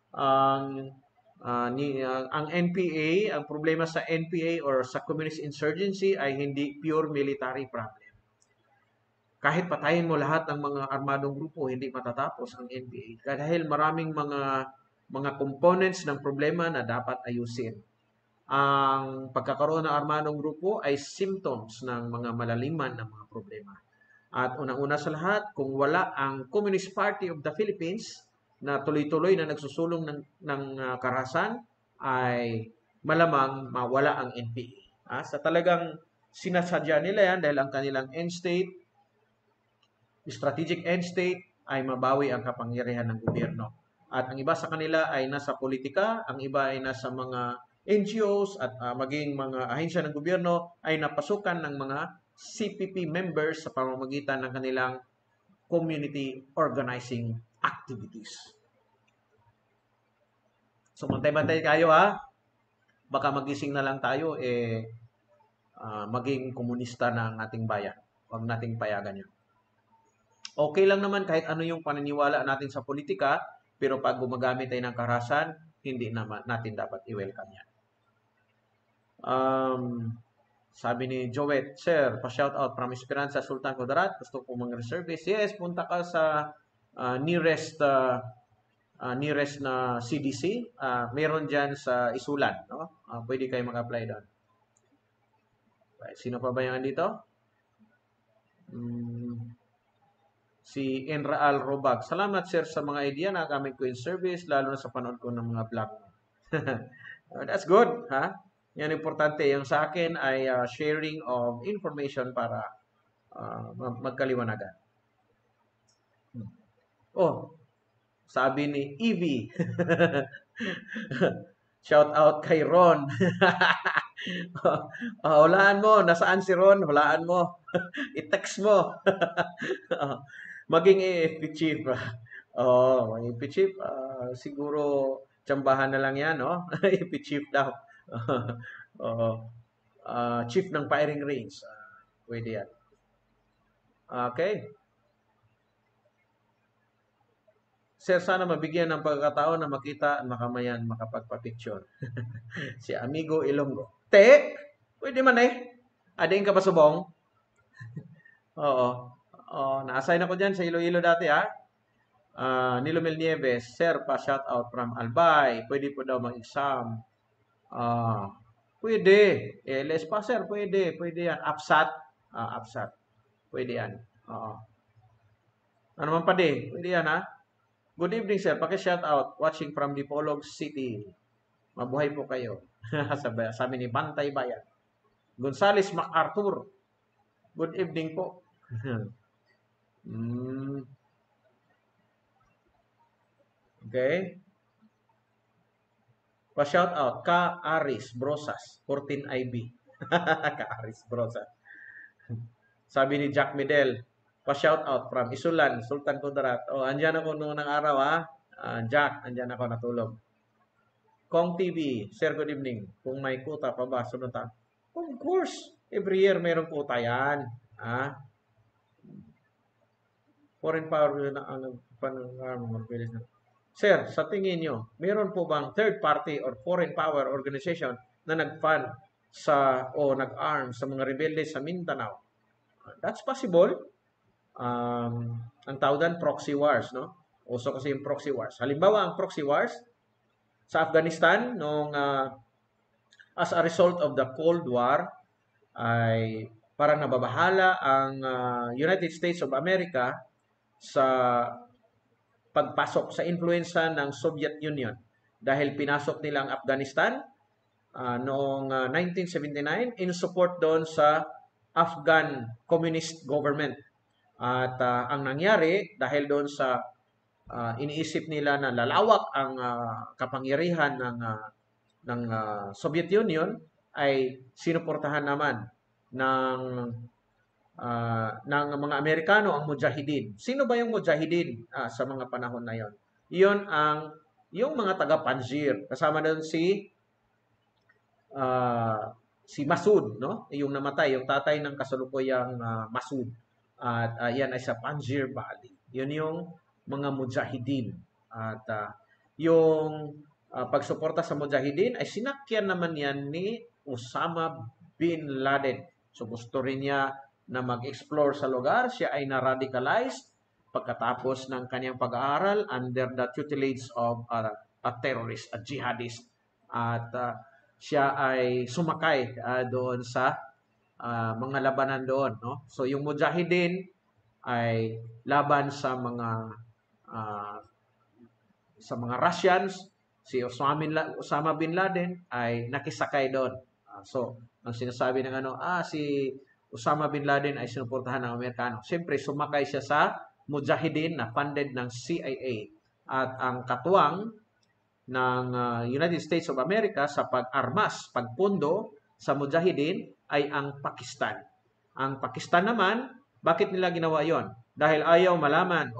Ang NPA, ang problema sa NPA or sa communist insurgency ay hindi pure military problem. Kahit patayin mo lahat ng mga armadong grupo, hindi matatapos ang NPA. Dahil maraming mga components ng problema na dapat ayusin. Ang pagkakaroon ng armadong grupo ay symptoms ng mga malaliman na mga problema. At unang-una sa lahat, kung wala ang Communist Party of the Philippines na tuloy-tuloy na nagsusulong ng karahasan, ay malamang mawala ang NPA. Sa talagang Sinasadya nila yan dahil ang kanilang end state, strategic end state, ay mabawi ang kapangyarihan ng gobyerno. At ang iba sa kanila ay nasa politika, ang iba ay nasa mga NGOs at maging mga ahensya ng gobyerno ay napasukan ng mga CPP members sa pamamagitan ng kanilang community organizing activities. So, bantay-bantay kayo ha. Baka magising na lang tayo, maging komunista na ang ating bayan. Huwag nating payagan yun. Okay lang naman kahit ano yung paniniwala natin sa politika, pero pag gumagamit tayo ng karahasan, hindi naman natin dapat i-welcome yan. Sabi ni Joet, Sir, pa-shoutout from Esperanza, Sultan Kudarat. Gusto ko mag-reservice. Yes, punta ka sa nearest na CDC. Meron dyan sa Isulan. No? Pwede kayo mag-apply doon. Sino pa ba yung andito? Si Enraal Robag. Salamat, sir, sa mga idea na gamit ko in service, lalo na sa panood ko ng mga vlog. That's good. Ha? Yan importante. Yung sa akin ay sharing of information para magkaliwanagan. Oh, sabi ni Evie. Shout out kay Ron. Hulaan mo. Nasaan si Ron? Hulaan mo. I-text mo. Maging AFP chief. Maging AFP chief. Siguro, tsambahan na lang yan, no? AFP chief daw. Chief ng firing range. Pwede yan. Okay. Sir, sana mabigyan ng pagkakataon na makita at makamayan makapagpa-picture. Si Amigo Ilonggo. Te! Pwede man Adain ka ba subong? Oo. Na-assign ako dyan sa Iloilo dati, ha? Nilomel Nieves. Sir, pa-shoutout from Albay. Pwede po daw mag-exam. Pwede. LS pa, sir. Pwede. Pwede yan. Upsat. Upsat. Pwede yan. Ano man pa di? Pwede yan, ha? Good evening, sir. Paki-shoutout. Watching from Dipolog City. Mabuhay po kayo. Sabi ni Bantay Bayan. Gonzales MacArthur. Good evening po. Okay. Pa-shoutout. Ka Aris Brosas. 14 IB. Ka Aris Brosas. Sabi ni Jack Medel. Pa-shoutout from Isulan, Sultan Kudarat. Andyan ako noong araw, ha? Jack, andyan ako natulog. Kong TV, sir, good evening. Kung may kuta pa ba, sunod ta? Of course, every year mayroong kuta yan. Foreign power na Sir, sa tingin nyo, meron po bang third party or foreign power organization na nag-fund o nag-arm sa mga rebelde sa Mindanao? That's possible. Ang tawag proxy wars, no? Uso kasi yung proxy wars. Halimbawa, ang proxy wars sa Afghanistan as a result of the Cold War ay parang nababahala ang United States of America sa pagpasok sa influensya ng Soviet Union dahil pinasok nila ang Afghanistan noong 1979 in support doon sa Afghan Communist Government. At ang nangyari dahil doon sa iniisip nila na lalawak ang kapangyarihan ng Soviet Union ay sinuportahan naman ng mga Amerikano ang Mujahideen. Sino ba yung Mujahideen sa mga panahon na yon? Iyon yung mga taga-Panjshir. Kasama doon si Masud, no? Yung namatay, yung tatay ng kasalukuyang Masud. At yan ay sa Panjshir Valley. Yun yung mga Mujahideen. At yung pagsuporta sa Mujahideen ay sinakyan naman yan ni Osama bin Laden. So gusto rin niya na mag-explore sa lugar. Siya ay na-radicalized pagkatapos ng kanyang pag-aaral under the tutelage of a terrorist, a jihadist. At siya ay sumakay doon sa mga labanan doon, no? So yung Mujahideen ay laban sa mga Russians. Si Osama bin Laden ay nakisakay doon. So Ang sinasabi ng si Osama Bin Laden ay sinuportahan ng Amerikano. Siyempre, sumakay siya sa Mujahideen na funded ng CIA. At ang katuwang ng United States of America sa pag-armas, pagpundo sa Mujahideen ay ang Pakistan. Ang Pakistan naman, bakit nila ginawa yon? Dahil ayaw malaman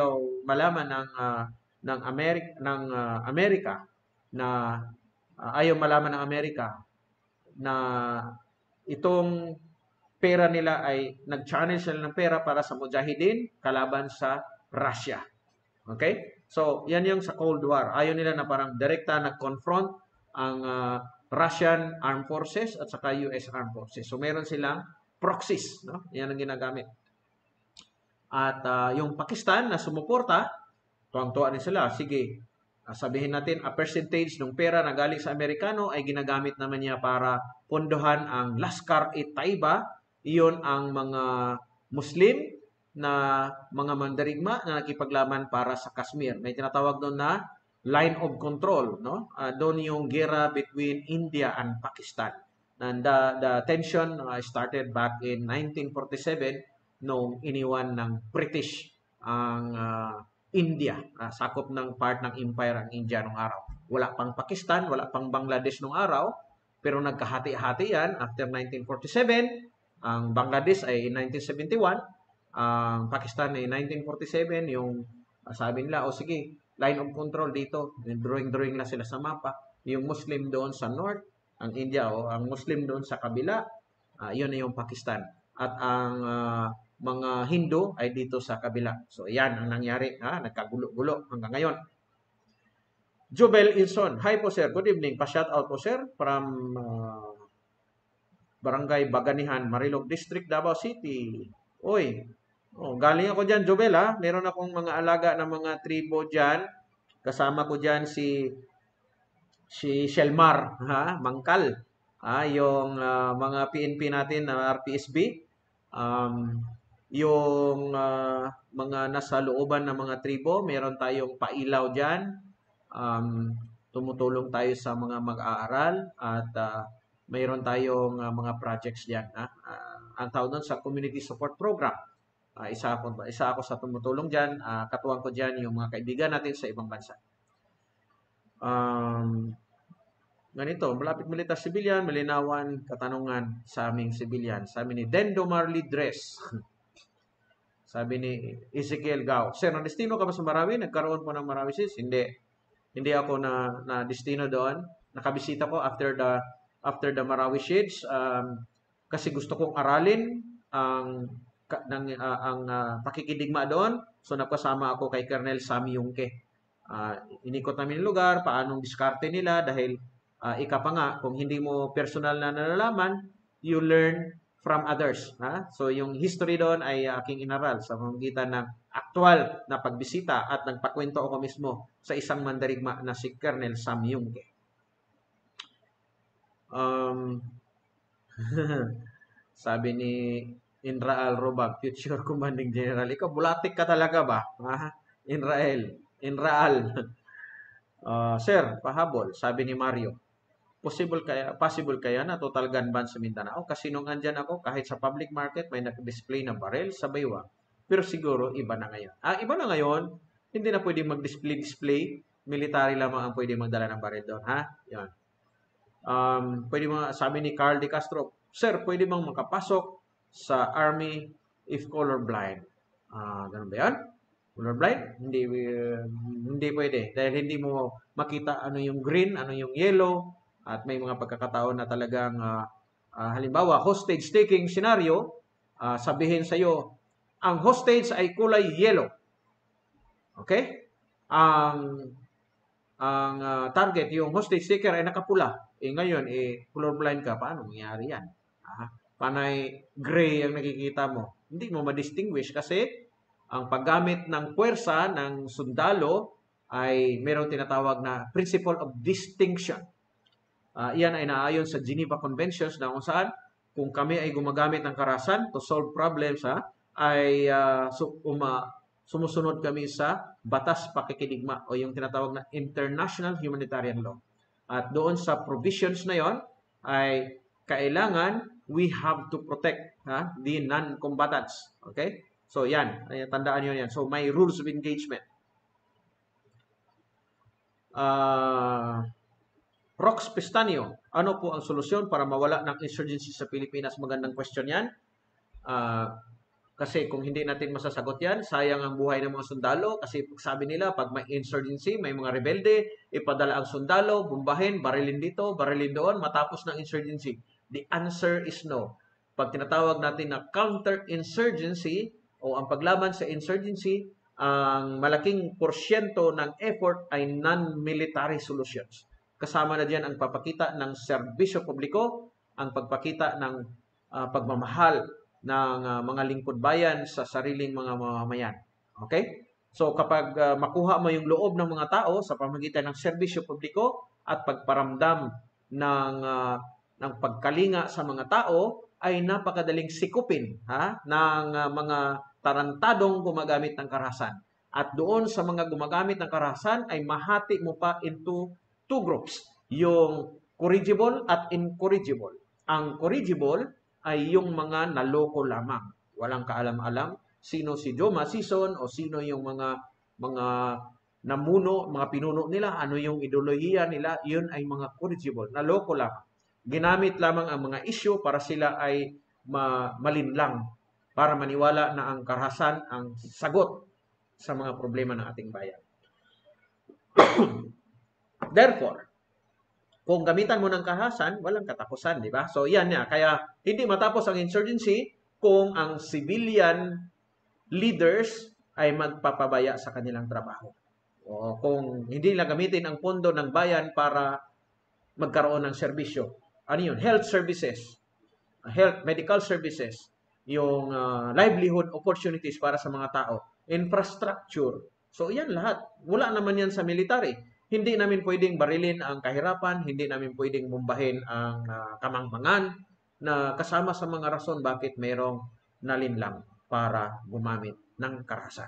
ng Amerika na ayaw malaman ng Amerika na itong pera nila ay nag-channel sila ng pera para sa Mujahideen kalaban sa Russia. Okay? So, yan yung sa Cold War. Ayaw nila na parang direkta nag-confront ang Russian Armed Forces at saka US Armed Forces. So, meron silang proxies. No? Yan ang ginagamit. At yung Pakistan na sumuporta, tuwang-tuwa din sila. Sige, sabihin natin, a percentage ng pera na galing sa Amerikano ay ginagamit naman niya para pondohan ang Lashkar-e-Taiba. Iyon ang mga Muslim na mga mandirigma na nakipaglaban para sa Kashmir. May tinatawag doon na line of control, no? Doon yung gera between India and Pakistan. And the tension started back in 1947 nung iniwan ng British ang India. Sakop ng part ng empire ang India nung araw. Wala pang Pakistan, wala pang Bangladesh nung araw, pero nagkahati-hati yan after 1947. Ang Bangladesh ay in 1971. Ang Pakistan ay 1947, yung sabi nila, sige, line of control dito. Drawing na sila sa mapa. Yung Muslim doon sa north, ang India, ang Muslim doon sa kabila, yun na yung Pakistan. At ang mga Hindu ay dito sa kabila. So, yan ang nangyari. Nagkagulo-gulo hanggang ngayon. Jubel Ilson. Hi po, sir. Good evening. Pa-shoutout po, sir, from Barangay Baganihan, Marilog District, Davao City. Oy, galing ako dyan, Jubel, ha? Meron akong mga alaga ng mga tribo dyan. Kasama ko dyan si Shelmar, Mangkal. Yung mga PNP natin na RPSB. Yung mga nasa looban ng mga tribo, meron tayong pailaw dyan. Tumutulong tayo sa mga mag-aaral at mayroon tayong mga projects dyan. Ang tawag doon sa Community Support Program. Isa ako sa tumutulong dyan. Katuwang ko dyan yung mga kaibigan natin sa ibang bansa. Ganito, malapit militar civilian, malinawan katanungan sa aming civilian. Sabi ni Dendo Marley Dress. Sabi ni Ezekiel Gao, sir, na-destino ka ba sa Marawi? Nagkaroon po ng Marawi sis? Hindi ako na destino doon. Nakabisita ko after the Marawi Shades. Kasi gusto kong aralin ang pakikidigma doon. So, napasama ako kay Colonel Sammy Yungke. Inikot namin yung lugar, paanong diskarte nila dahil ika pa nga, kung hindi mo personal na nalalaman, you learn from others. So, yung history doon ay aking inaral sa pamamagitan ng aktual na pagbisita at nagpakwento ako mismo sa isang mandarigma na si Colonel Sammy Yungke. Sabi ni Inraal Robag, future commanding general. Ikaw, bulatik ka talaga ba? Inraal. Sir, pahabol. Sabi ni Mario, possible kaya na total gun ban sa Mindanao? Kasi nung andyan ako, kahit sa public market, may nag-display na barrel sa baywang. Pero siguro, iba na ngayon. Iba na ngayon, hindi na pwedeng mag-display. Military lamang ang pwedeng magdala ng barrel doon. Yan. Pwede sabi ni Carl De Castro, sir, pwede bang makapasok sa army if colorblind? Ganun ba yan? Colorblind? Hindi pwede. Dahil hindi mo makita ano yung green, ano yung yellow, at may mga pagkakataon na talagang, halimbawa, hostage taking scenario, sabihin sa'yo, ang hostage ay kulay yellow. Okay? Ang target, yung hostage taker ay nakapula. Ngayon, colorblind ka. Paano mangyari yan? Panay gray ang nakikita mo. Hindi mo ma-distinguish kasi ang paggamit ng puwersa ng sundalo ay mayroong tinatawag na principle of distinction. Iyan ay naayon sa Geneva Conventions na kung saan kung kami ay gumagamit ng karahasan to solve problems, ay sumusunod kami sa batas pakikidigma o yung tinatawag na international humanitarian law. At doon sa provisions na yon ay kailangan we have to protect the non-combatants. Okay? So yan, tandaan nyo yan. So may rules of engagement. Rox Pistanio, ano po ang solusyon para mawala ng insurgency sa Pilipinas? Magandang question yan. Kasi kung hindi natin masasagot yan, sayang ang buhay ng mga sundalo. Kasi sabi nila, pag may insurgency, may mga rebelde, ipadala ang sundalo, bombahin, barilin dito, barilin doon, matapos ng insurgency. The answer is no. Pag tinatawag natin na counter-insurgency o ang paglaban sa insurgency, ang malaking porsyento ng effort ay non-military solutions. Kasama na diyan ang pagpakita ng serbisyo publiko, ang pagpakita ng pagmamahal ng mga lingkod bayan sa sariling mga mamamayan. Okay? So kapag makuha mo yung loob ng mga tao sa pamamagitan ng serbisyo publiko at pagparamdam ng pagkalinga sa mga tao, ay napakadaling sikupin ng mga tarantadong gumagamit ng karahasan. At doon sa mga gumagamit ng karahasan ay mahati mo pa into two groups, yung corrigible at incorrigible. Ang corrigible ay yung mga naloko lamang. Walang kaalam-alam sino si Joe Masison o sino yung mga namuno, mga pinuno nila, ano yung ideolohiya nila, yun ay mga corrigible, naloko lamang. Ginamit lamang ang mga issue para sila ay malinlang, para maniwala na ang karahasan ang sagot sa mga problema ng ating bayan. Therefore, kung gamitan mo ng karahasan, walang katapusan, di ba? So, yan niya. Kaya, hindi matapos ang insurgency kung ang civilian leaders ay magpapabaya sa kanilang trabaho. O kung hindi nila gamitin ang pondo ng bayan para magkaroon ng serbisyo. Ano yun? Health services, health, medical services, yung livelihood opportunities para sa mga tao, infrastructure. So, yan lahat. Wala naman yan sa military. Hindi namin pwedeng barilin ang kahirapan, hindi namin pwedeng bombahin ang kamangmangan na kasama sa mga rason bakit mayroong nalinlang para gumamit ng karahasan.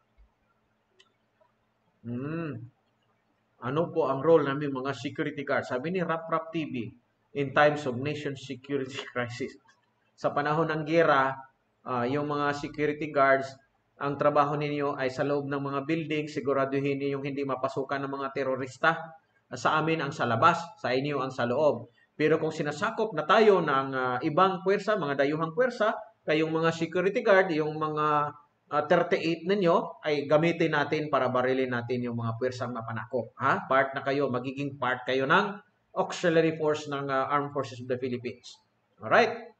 Ano po ang role namin mga security guards? Sabi ni Rap TV, in times of nation security crisis. Sa panahon ng giyera, yung mga security guards, ang trabaho ninyo ay sa loob ng mga building, siguraduhin niyo yung hindi mapasukan ng mga terorista. Sa amin ang sa labas, sa inyo ang sa loob. Pero kung sinasakop na tayo ng ibang puwersa, mga dayuhang puwersa, kayong mga security guard, yung mga 38 ninyo, ay gamitin natin para barilin natin yung mga puwersang mapanakop. Part na kayo, magiging part kayo ng auxiliary force ng Armed Forces of the Philippines. Alright?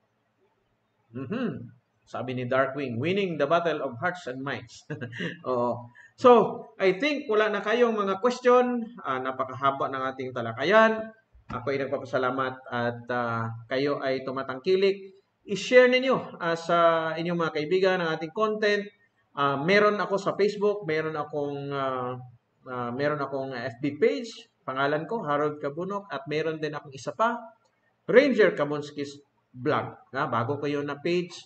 Sabi ni Darkwing, winning the battle of hearts and minds. So, I think wala na kayong mga question. Napakahaba ng ating talakayan. Ako ay nagpapasalamat at kayo ay tumatangkilik. I-share ninyo sa inyong mga kaibigan ang ating content. Meron ako sa Facebook, meron akong FB page. Pangalan ko, Harold Cabunok. At meron din akong isa pa, Ranger Kabunski's Vlog. Bago ko yun na page,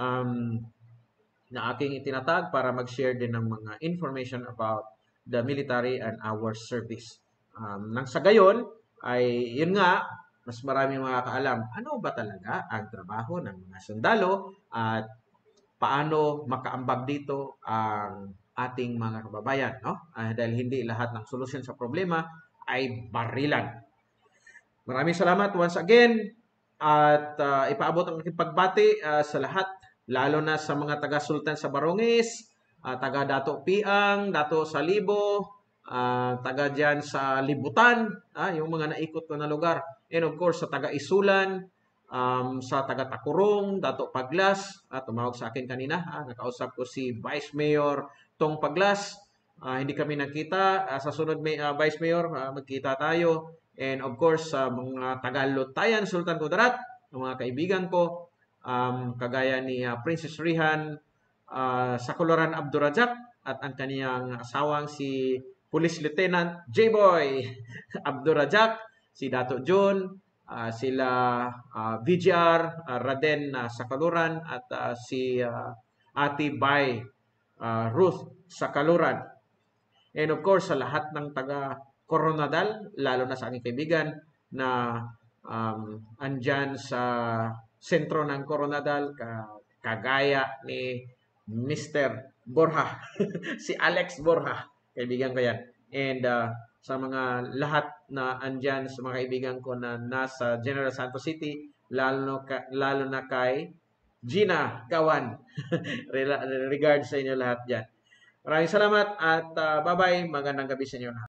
na aking itinatag para mag-share din ng mga information about the military and our service. Nang sa gayon, ay yun nga, mas marami makakaalam ano ba talaga ang trabaho ng mga sundalo at paano makaambag dito ang ating mga kababayan. Dahil hindi lahat ng solusyon sa problema ay barilan. Maraming salamat once again at ipaabot ang aking pagbati sa lahat, lalo na sa mga taga-Sultan sa Barongis, taga Dato Piang, Dato Salibo, taga dyan sa Libutan, yung mga naikot ko na lugar. And of course, sa taga Isulan, sa taga Takurong, Dato Paglas, tumawag sa akin kanina, nakausap ko si Vice Mayor Tong Paglas. Hindi kami nakita. Sa sunod Vice Mayor, magkita tayo. And of course, sa mga taga-Lutayan, Sultan Kudarat, mga kaibigan ko, kagaya ni Princess Rihan Sakuluran Abdurajak at ang kaniyang asawang si Police Lieutenant J-Boy Abdurajak, si Dato John, sila VGR Raden Sakaluran at si Ate Bay Ruth Sakaluran. And of course, sa lahat ng taga Coronadal, lalo na sa aking kaibigan na andyan sa sentro ng Coronadal, kagaya ni Mr. Borja, si Alex Borja, kaibigan ko yan. And sa mga lahat na andyan, sa mga kaibigan ko na nasa General Santos City, lalo na kay Gina Kawan. Regards sa inyo lahat dyan. Maraming salamat at bye-bye. Magandang gabi sa inyo lahat.